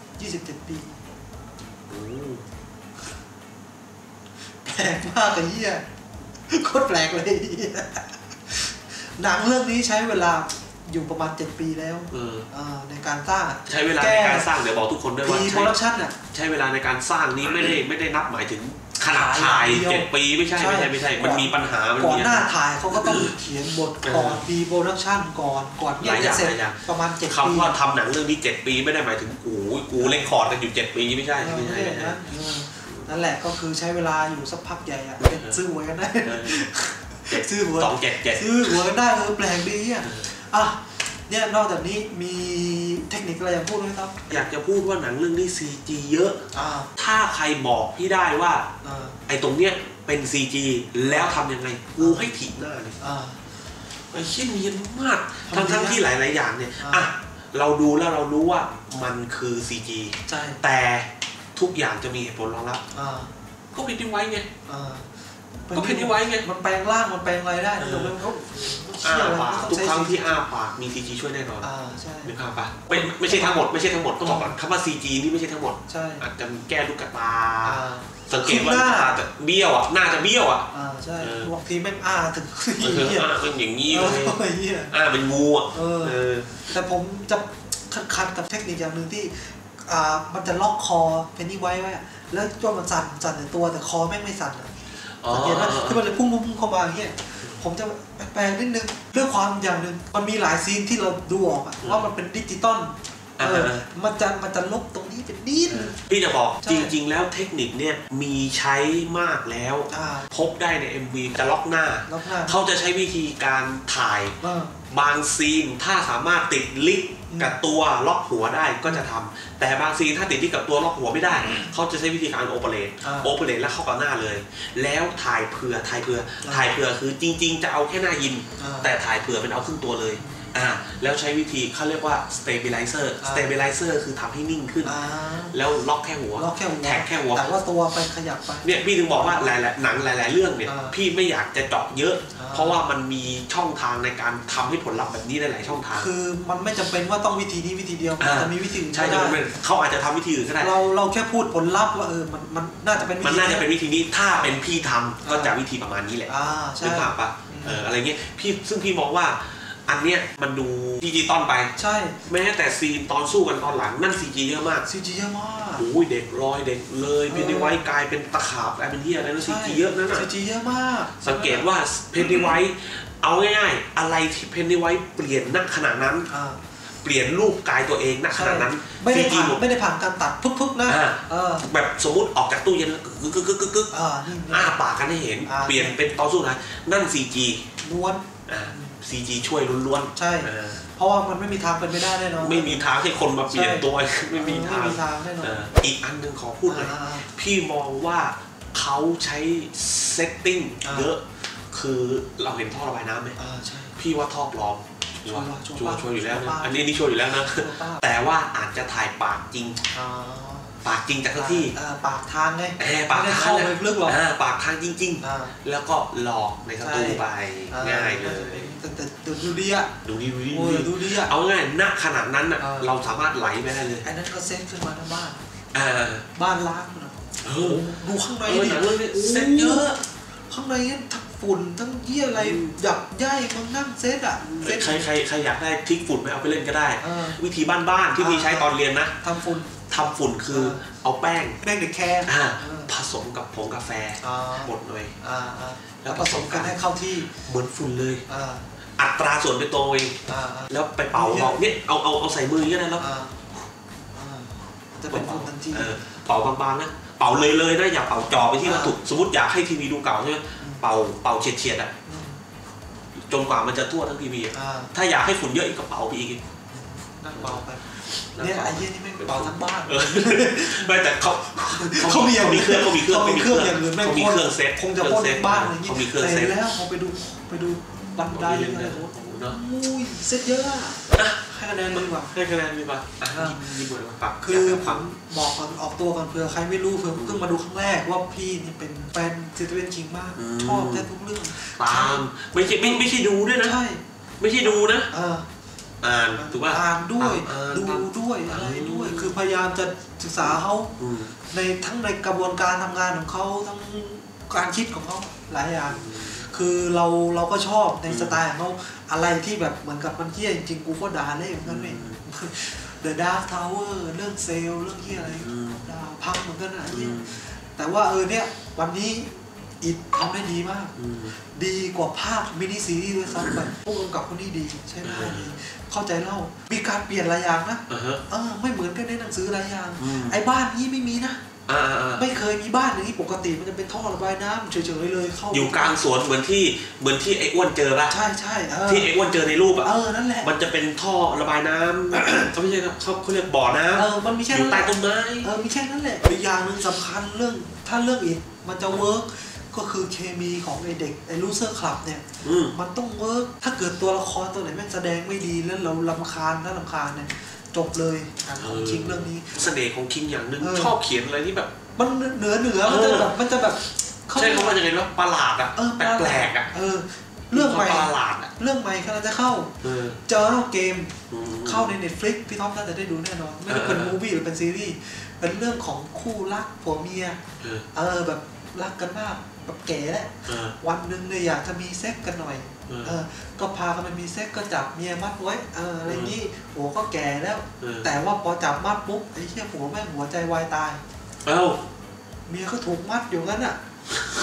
27 ปีแปลกมากไอ้เหี้ยโคตรแปลกเลยหนังเรื่องนี้ใช้เวลาอยู่ประมาณ7 ปีแล้วในการสร้างใช้เวลาในการสร้างเดี๋ยวบอกทุกคนด้วยว่าโปรดักชั่นใช้เวลาในการสร้างนี้ไม่ได้นับหมายถึงขนาดถ่าย7 ปีไม่ใช่มันมีปัญหาก่อนหน้าถ่ายเขาก็ต้องเขียนบทก่อนปีโปรดักชั่นก่อนเนี่ยจะเสร็จประมาณ7 ปีคำว่าทำหนังเรื่องนี้7 ปีไม่ได้หมายถึงกูเล่นคอร์ดกันอยู่7 ปีไม่ใช่นั่นแหละก็คือใช้เวลาอยู่สักพักใหญ่ซื้อหวยกันได้ซื้อหวยซื้อหวยกันได้แปลกดีเนี่ยนอกจากนี้มีเทคนิคอะไรอยากพูดไหมครับอยากจะพูดว่าหนังเรื่องนี้ CG เยอะถ้าใครบอกพี่ได้ว่าไอ้ตรงเนี้ยเป็น CG แล้วทำยังไงกูให้ถีบหน้าเลยไอ้เชี่ยเนียนมากทั้งที่หลายๆอย่างเนี่ยเราดูแล้วเรารู้ว่ามันคือ CG แต่ทุกอย่างจะมีเหตุผลรองรับก็เพนนี่ไวท์ไงก็เพนนี่ไวท์ไงมันแปลงร่างมันแปลงอะไรได้ตรงนั้นเขาทุกครั้งที่ปากมี CG ช่วยแน่นอนนึกภาพปะไม่ใช่ทั้งหมดต้องบอกก่อนคำว่า CG นี่ไม่ใช่ทั้งหมดอาจจะแก้ลูกตาสังเกตว่าตาจะเบี้ยวน่าจะเบี้ยวใช่บางทีแม่งถึงเป็นอย่างนี้เลยเป็นงูแต่ผมจะขัดกับเทคนิคอย่างหนึ่งที่มันจะล็อกคอเพนนี่ไว้แล้วจนมันสั่นแต่ตัวแต่คอแม่งไม่สั่นสังเกตว่าที่มันเลยพุ่งเข้ามาอย่างเงี้ยผมจะแปลงนิดนึงเรื่องความอย่างหนึ่งมันมีหลายซีนที่เราดูออกว่ามันเป็นดิจิตอลมันจะลบตรงนี้เป็นนิดพี่จะบอกจริงๆแล้วเทคนิคเนี่ยมีใช้มากแล้วพบได้ใน MV จะล็อกหน้าเขาจะใช้วิธีการถ่ายบางซีนถ้าสามารถติดลิกกับตัวล็อกหัวได้ก็จะทำแต่บางซีนถ้าติดลิกกับตัวล็อกหัวไม่ได้เขาจะใช้วิธีการโอเปเรตแล้วเข้ากับหน้าเลยแล้วถ่ายเผื่อคือจริงๆจะเอาแค่หน้ายินแต่ถ่ายเผื่อเป็นเอาครึ่งตัวเลยแล้วใช้วิธีเขาเรียกว่า stabilizer คือทำให้นิ่งขึ้นแล้วล็อกแค่หัวแท็กแค่หัวแต่ว่าตัวไปขยับไปเนี่ยพี่ถึงบอกว่าหนังหลายๆเรื่องเนี่ยพี่ไม่อยากจะเจาะเยอะเพราะว่ามันมีช่องทางในการทำให้ผลลัพธ์แบบนี้ได้หลายช่องทางคือมันไม่จำเป็นว่าต้องวิธีนี้วิธีเดียวมันจะมีวิธีอื่นใช่เขาอาจจะทำวิธีอื่นก็ได้เราแค่พูดผลลัพธ์ว่ามันน่าจะเป็นวิธีนี้ถ้าเป็นพี่ทำก็จะวิธีประมาณนี้แหละใช่ปะอะไรเงี้ยซึ่งพี่มองว่าอันเนี้ยมันดูดิจิตอลไปใช่แม้แต่ซีนตอนสู้กันตอนหลังนั่น CG เยอะมากโอ้ยเด็กลอยเด็กเลยเพนนีไวท์กลายเป็นตะขาบกลายเป็นเหี้ยอะไรนั่น CG เยอะนั่นน่ะ CG เยอะมากสังเกตว่าเพนนีไวท์เอาง่ายๆอะไรที่เพนนีไวท์เปลี่ยนณขณะนั้นเปลี่ยนรูปกายตัวเองณขณะนั้นไม่ได้ผ่านการตัดทุบๆนะแบบสมมติออกจากตู้เย็นกึกอ้าปากกันให้เห็นเปลี่ยนเป็นตอนสู้นะนั่น CG ล้วน CG ช่วยล้วนๆใช่เพราะว่ามันไม่มีทางเป็นไปได้แน่นอนไม่มีทางให้คนมาเปลี่ยนตัวไม่มีทางแน่นอนอีกอันนึงขอพูดหน่อยพี่มองว่าเขาใช้เซตติ้งเยอะคือเราเห็นท่อระบายน้ำไหมพี่ว่าท่อปลอมชัวร์อยู่แล้วนะอันนี้ชัวร์อยู่แล้วนะแต่ว่าอาจจะถ่ายปากจริงปากจริงจากที่ปากทางไงปากทางลึกหรอปากทางจริงๆแล้วก็หลอกในสตูไปง่ายเลยแต่ดูดีอ่ะดูดีเอาง่ายณขนาดนั้นอ่ะเราสามารถไหลไปได้เลยไอ้นั่นก็เซ็ตขึ้นมาทั้งบ้านล้างดูข้างในดิเซ็ตเยอะข้างในทั้งฝุ่นทั้งเยี่ยอะไรหยับย่ายมันนั่งเซ็ตอ่ะใครอยากได้ทริคฝุ่นไม่เอาไปเล่นก็ได้วิธีบ้านๆที่พี่ใช้ตอนเรียนนะทำฝุ่นคือเอาแป้งเด็กแคนผสมกับผงกาแฟบดเลยแล้วผสมกันให้เข้าที่เหมือนฝุ่นเลยอัตราส่วนเป็นตัวเองแล้วไปเป่าบอกเนี่ยเอาใส่มืออย่างนี้นะแล้วจะเป็นฝุ่นทันทีเป่าบางๆนะเป่าเลยนะอย่าเป่าจ่อไปที่วัตถุสมมติอยากให้ทีวีดูเก่าใช่ไหมเป่าเฉียดอ่ะจนกว่ามันจะทั่วทั้งทีวีถ้าอยากให้ฝุ่นเยอะอีกก็เป่าไปอีกนั่งเป่าไปเนี่ยไอ้ยี่นี่ไม่เป่าทั้งบ้านไม่แต่เขามีเครื่องอย่างอื่นไม่มีเครื่องเซ็ตคงจะพ่นบ้านอะไรอย่างงี้แต่แล้วพอไปดูบันไดอะไรอุ้ยเซ็ตเยอะให้คะแนนดีกว่าดีกว่าคือผมบอกก่อนออกตัวก่อนเผื่อใครไม่รู้เพิ่งมาดูครั้งแรกว่าพี่นี่เป็นแฟนสตีเวนคิงมากชอบแทบทุกเรื่องตามไม่ใช่ดูด้วยนะใช่ไม่ใช่ดูนะอ่านถูกป่ะอ่านด้วยดูด้วยอะไรด้วยคือพยายามจะศึกษาเขาในทั้งในกระบวนการทำงานของเขาทั้งการคิดของเขาหลายอย่างคือเราก็ชอบในสไตล์ของเขาอะไรที่แบบเหมือนกับมันเที่ยจริงๆกูก็ด่าเลยเหมือนกันเอง The Dark Tower เรื่องเซลเรื่องที่อะไรด่าพังเหมือนกันนะแต่ว่าเนี่ยวันนี้อิดทำได้ดีมากดีกว่าภาคมินิซีรีส์ด้วยซ้ำไปผู้กำกับคนนี้ดีใช่ไหมดีเข้าใจเล่ามีการเปลี่ยนหลายอย่างนะไม่เหมือนกันในหนังสือหลายอย่างไอ้บ้านนี้ไม่มีนะไม่เคยมีบ้านอย่างนี้ปกติมันจะเป็นท่อระบายน้ำเฉยๆเลยเข้าอยู่กลางสวนเหมือนที่ไอ้อ้วนเจอป่ะใช่ที่ไอ้อ้วนเจอในรูปอ่ะนั่นแหละมันจะเป็นท่อระบายน้ำเขาไม่ใช่เขาเรียกบ่อน้ำมันมีแค่อยู่ใต้ต้นไม้มีแค่นั้นแหละอีกอย่างนึงสำคัญเรื่องถ้าเรื่องอีกมันจะเวิร์กก็คือเคมีของไอ้เด็กไอ้ลูเซอร์คลับเนี่ยมันต้องเวิร์กถ้าเกิดตัวละครตัวไหนแม่งแสดงไม่ดีแล้วเรารำคาญเนี่ยจบเลยของคิงเรื่องนี้เสน่ห์ของคิงอย่างนึงชอบเขียนอะไรที่แบบมันเหนือมันจะแบบใช่เขาว่ายังไงว่าประหลาดอ่ะแปลกอ่ะเรื่องใหม่ประหลาดอ่ะเรื่องใหม่กำลังจะเข้าเจอเกมเข้าใน Netflix พี่ท็อปน่าจะได้ดูแน่นอนไม่ได้เป็นมูฟวี่หรือเป็นซีรีส์เป็นเรื่องของคู่รักผัวเมียแบบรักกันมากแบบแก่แล้ววันนึงเนี่ยอยากจะมีเซ็กกันหน่อยก็พากันไปมีเซ็กก็จับเมียมัดไว้อะไรนี้ผัวก็แก่แล้วแต่ว่าพอจับมัดปุ๊บไอ้เหี้ยผัวแม่งหัวใจวายตายเมียก็ถูกมัดอยู่งั้นอ่ะ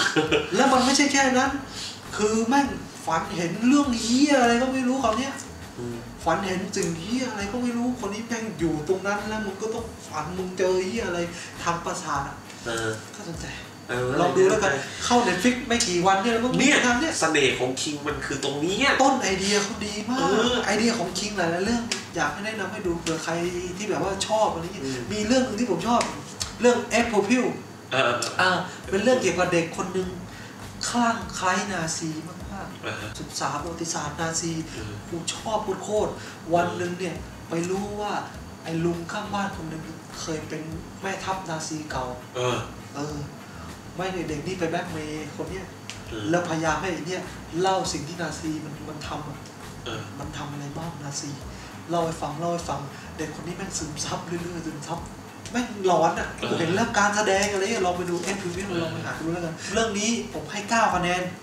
แล้วมันไม่ใช่แค่นั้นคือแม่งฝันเห็นเรื่องเหี้ยอะไรก็ไม่รู้เขาเนี้ยฝันเห็นสิ่งที่อะไรก็ไม่รู้คนนี้แม่งอยู่ตรงนั้นแล้วมึงก็ต้องฝันมึงเจอที่อะไรทางประสาทก็สนใจลองดูแล้วกันเข้า Netflix ไม่กี่วันเนี่ยแล้วมึงทำเนี่ยเสน่ห์ของคิงมันคือตรงนี้ต้นไอเดียเขาดีมากไอเดียของคิงหลายๆเรื่องอยากให้แนะนำให้ดูเผื่อใครที่แบบว่าชอบอะไรนี้มีเรื่องนึงที่ผมชอบเรื่อง April เป็นเรื่องเกี่ยวกับเด็กคนหนึ่งคลั่งไคล้นาซีมากๆศึกษาประวัติศาสตร์นาซีกูชอบโคตรวันหนึ่งเนี่ยไปรู้ว่าไอ้ลุงข้างบ้านคนหนึ่งเคยเป็นแม่ทัพนาซีเก่าไม่เด็กนี่ไปแบล็กเมย์คนเนี้ยแล้วพยายามให้เนี่ยเล่าสิ่งที่นาซีมันทำมันทำอะไรบ้างนาซีเล่าให้ฟังเด็กคนนี้แม่งซึมซับเรื่อยๆซึมซับแม่งร้อนอ่ะเห็นเรื่องการแสดงอะไรลองไปดูApril ลองไปหาดูแล้วกันเรื่องนี้ผมให้9 คะแนน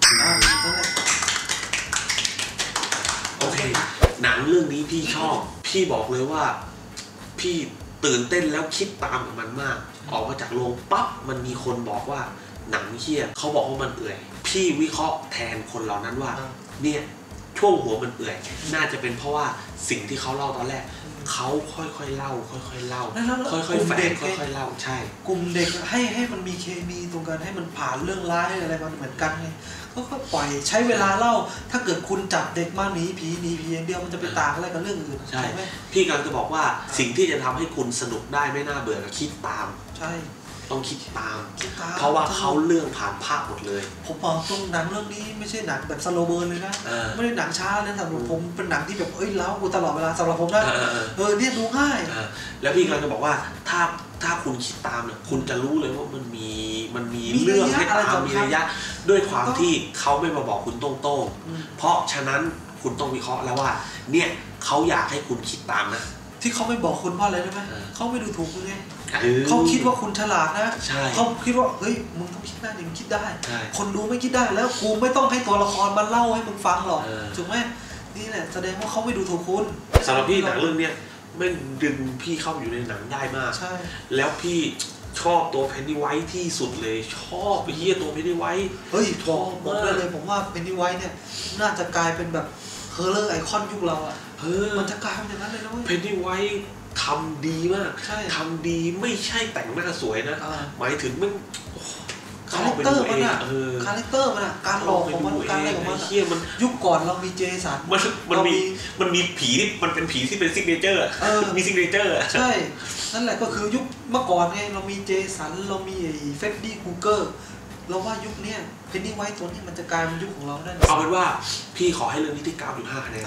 โอเคหนังเรื่องนี้พี่ชอบพี่บอกเลยว่าพี่ตื่นเต้นแล้วคิดตามกับมันมากออกมาจากโรงปั๊บมันมีคนบอกว่าหนังเหี้ยเขาบอกว่ามันเอื่อยพี่วิเคราะห์แทนคนเหล่านั้นว่าเนี่ยช่วงหัวมันเอื่อยน่าจะเป็นเพราะว่าสิ่งที่เขาเล่าตอนแรกเขาค่อยๆเล่าค่อยๆเล่าค่อยๆแฝงค่อยๆเล่าใช่กลุ่มเด็กให้มันมีเคมีตรงกันให้มันผ่านเรื่องร้ายอะไรมันเหมือนกันไงก็ปล่อยใช้เวลาเล่าถ้าเกิดคุณจับเด็กมาหนีผีอย่างเดียวมันจะไปต่างอะไรกับเรื่องอื่นใช่ไหมพี่กำลังจะบอกว่าสิ่งที่จะทำให้คุณสนุกได้ไม่น่าเบื่อคิดตามใช่ต้องคิดตามเพราะว่าเขาเรื่องผ่านภาพหมดเลยผมบอกตรงหนังเรื่องนี้ไม่ใช่หนังแบบสโลว์เบิร์นเลยนะไม่ได้หนังช้าเลยสำหรับผมเป็นหนังที่แบบเล้ากูตลอดเวลาสำหรับผมนะเนี่ยดูง่ายแล้วพี่กำลังจะบอกว่าถ้าคุณคิดตามเนี่ยคุณจะรู้เลยว่ามันมีเรื่องให้ตามมีระยะด้วยความที่เขาไม่มาบอกคุณตรงๆเพราะฉะนั้นคุณต้องวิเคราะห์แล้วว่าเนี่ยเขาอยากให้คุณคิดตามนะที่เขาไม่บอกคุณเพราะอะไรรู้ไหมเขาไม่ดูถูกคุณไงเขาคิดว่าคุณฉลาดนะเขาคิดว่าเฮ้ยมึงต้องคิดได้มึงคิดได้คนดูไม่คิดได้แล้วกูไม่ต้องให้ตัวละครมาเล่าให้มึงฟังหรอกถูกไหมนี่แหละแสดงว่าเขาไม่ดูถูกคุณสำหรับพี่หนังเรื่องเนี้ยแม่งดึงพี่เข้าอยู่ในหนังได้มากแล้วพี่ชอบตัวเพนนีไวท์ที่สุดเลยชอบไปเฮียตัวเพนนีไวท์เฮ้ยชอบมากเลยผมว่าเพนนีไวท์เนี่ยน่าจะกลายเป็นแบบเฮอร์เรอร์ไอคอนยุคเราอ่ะมันจะกลายเป็นอย่างนั้นเลยนะเว้ยเพนนีไวท์ทำดีมากทำดีไม่ใช่แต่งหน้าสวยนะหมายถึงมันคาแรคเตอร์มันอะการหลอกของมันการอะไรของมันยุคก่อนเรามีเจสันมันมีผีที่มันเป็นผีที่เป็นซิกเนเจอร์มีซิกเนเจอร์ใช่นั่นแหละก็คือยุคเมื่อก่อนไงเรามีเจสันเรามีเฟดดี้คูเกอร์เราว่ายุคนี้เพนนีไวท์ตัวนี้มันจะกลายเป็นยุคของเราได้เอาเป็นว่าพี่ขอให้เรื่องนี้ที่9.5 คะแนน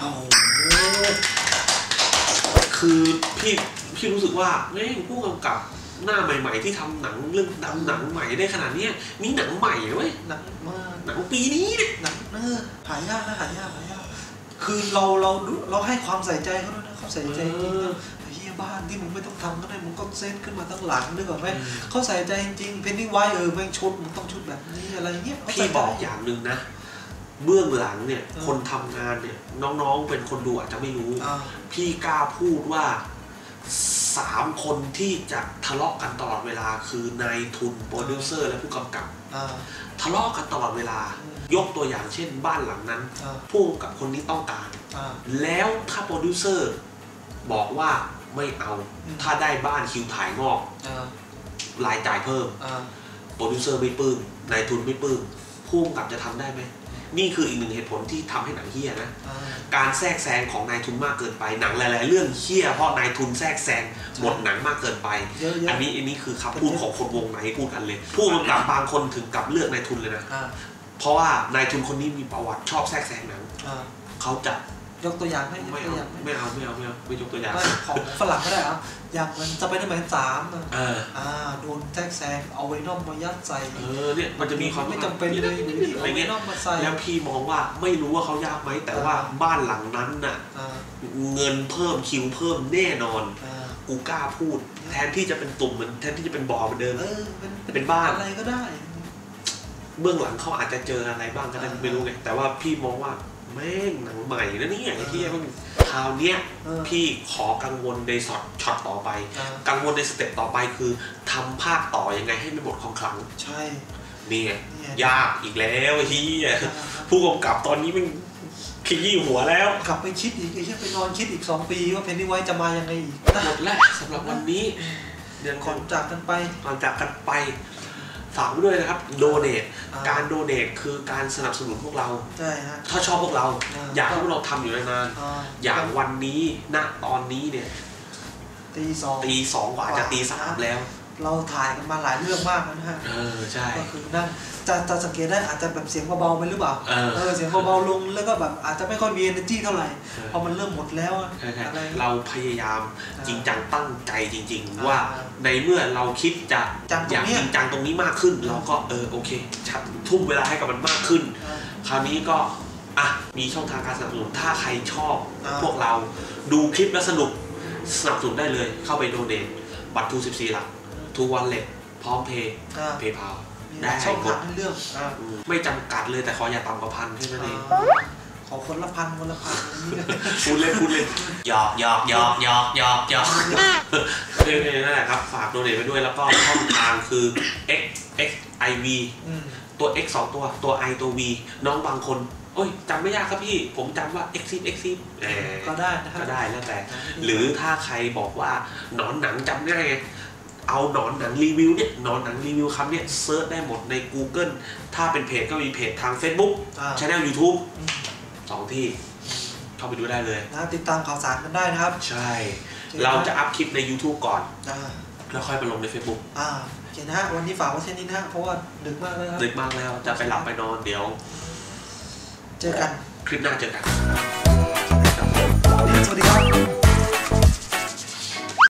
คือพี่รู้สึกว่าแม่งผู้กำกับหน้าใหม่ๆที่ทำหนังเรื่องหนังใหม่ได้ขนาดนี้มีหนังใหม่เว้ยหนังปีนี้หนังหายากนะหายากคือเราให้ความใส่ใจเขาด้วยนะเขาใส่ใจจริงนะเฮียบ้านที่มึงไม่ต้องทำก็ได้มึงก็เซตขึ้นมาตั้งหลังนึกออกไหมเขาใส่ใจจริงเพนนีไวท์แม่งชุดมึงต้องชุดแบบนี้อะไรเงี้ยพี่บอกอย่างนึงนะเบื้องหลังเนี่ยคนทำงานเนี่ยน้องๆเป็นคนดูอาจจะไม่รู้พี่กล้าพูดว่า3 คนที่จะทะเลาะกันตลอดเวลาคือนายทุนโปรดิวเซอร์และผู้กำกับทะเลาะกันตลอดเวลายกตัวอย่างเช่นบ้านหลังนั้นผู้กำกับคนนี้ต้องการแล้วถ้าโปรดิวเซอร์บอกว่าไม่เอาถ้าได้บ้านคิวถ่ายงอกรายจ่ายเพิ่มโปรดิวเซอร์ไม่ปลื้มนายทุนไม่ปลื้มผู้กำกับจะทำได้ไหมนี่คืออีกหนึ่งเหตุผลที่ทำให้หนังเหี้ยนะการแทรกแซงของนายทุนมากเกินไปหนังหลายๆเรื่องเหี้ยเพราะนายทุนแทรกแซงหมดหนังมากเกินไปอันนี้คือคำพูดของคนวงไหนพูดกันเลยผู้กำกับบางคนถึงกับเลือกนายทุนเลยนะเพราะว่านายทุนคนนี้มีประวัติชอบแทรกแซงหนังเขาจะยกตัวอย่างไม่เอาไม่ยกตัวอย่างของฝรั่งก็ได้ครับอย่างมันจะไปได้ไหม3โดนแทรกแซงเอาไว้น้อมมายัดใส่เนี่ยมันจะมีความไม่จำเป็นเลยอะไรเงี้ยแล้วพี่มองว่าไม่รู้ว่าเขายากไหมแต่ว่าบ้านหลังนั้นน่ะเงินเพิ่มคิวเพิ่มแน่นอนกูกล้าพูดแทนที่จะเป็นตุ่มเหมือนแทนที่จะเป็นบ่อเหมือนเดิมเป็นบ้านอะไรก็ได้เบื้องหลังเขาอาจจะเจออะไรบ้างก็ได้ไม่รู้ไงแต่ว่าพี่มองว่าแม่งหนังใหม่นะนี่ไอ้ที่มันคราวเนี้ยพี่ขอกังวลในช็อตต่อไปกังวลในสเต็ปต่อไปคือทำภาคต่อยังไงให้ไม่หมดของครั้งใช่นี่ยากอีกแล้วไอ้ที่ผู้กำกับตอนนี้มันเคขยี้หัวแล้วกลับไปคิดอีกไอ้เหี้ยไปนอนคิดอีก2 ปีว่าเพนนีไวท์จะมายังไงอีกหมดแล้วสำหรับวันนี้เดือนก่อนจากกันไปฝากด้วยนะครับโดเนทการโดเนทคือการสนับสนุนพวกเราใช่ฮะถ้าชอบพวกเราอยากให้พวกเราทำอยู่นานๆอย่างวันนี้ณตอนนี้เนี่ยตีสองกว่าจะตี 3แล้วเราถ่ายกันมาหลายเรื่องมากนะฮะใช่ก็คือนั่งจะสังเกตได้อาจจะแบบเสียงเบาๆไปหรือเปล่าเสียงเบาๆลงแล้วก็แบบอาจจะไม่ค่อยมี energy เท่าไหร่พอมันเริ่มหมดแล้วเราพยายามจริงจังตั้งใจจริงๆว่าในเมื่อเราคิดจะอยากจริงจังตรงนี้มากขึ้นเราก็โอเคทุ่มเวลาให้กับมันมากขึ้นคราวนี้ก็มีช่องทางการสนับสนุนถ้าใครชอบพวกเราดูคลิปแล้วสนุกสนับสนุนได้เลยเข้าไปโดเนทบัตรทู14 หลักทูวันเล็ตพร้อมเพย์เพย์พาวได้ช่องทางให้เลือกไม่จำกัดเลยแต่ขออย่าต่ำกว่า1,000แค่นั้นเองขอคนละพันพูดเล่นหยอกนั่นแหละครับฝากโดเนทไปด้วยแล้วก็ช่องทางคือ XXIV ตัว X 2 ตัว I ตัว V น้องบางคนจำไม่ยากครับพี่ผมจำว่า Exit ก็ได้นะครับก็ได้แล้วแต่หรือถ้าใครบอกว่าหนอนหนังจำง่ายเอาหนอนหนังรีวิวเนี่ยหนอนหนังรีวิวคำเนี่ยเซิร์ชได้หมดใน Google ถ้าเป็นเพจก็มีเพจทาง Facebook Channel YouTube 2 ที่เข้าไปดูได้เลยนะติดตามข่าวสารกันได้นะครับใช่เราจะอัพคลิปใน YouTube ก่อนแล้วค่อยไปลงใน Facebook โอเคนะฮะวันนี้ฝากไว้แค่นี้นะเพราะว่าดึกมากแล้วครับดึกมากแล้วจะไปหลับไปนอนเดี๋ยวเจอกันคลิปหน้าเจอกันสวัสดีครับ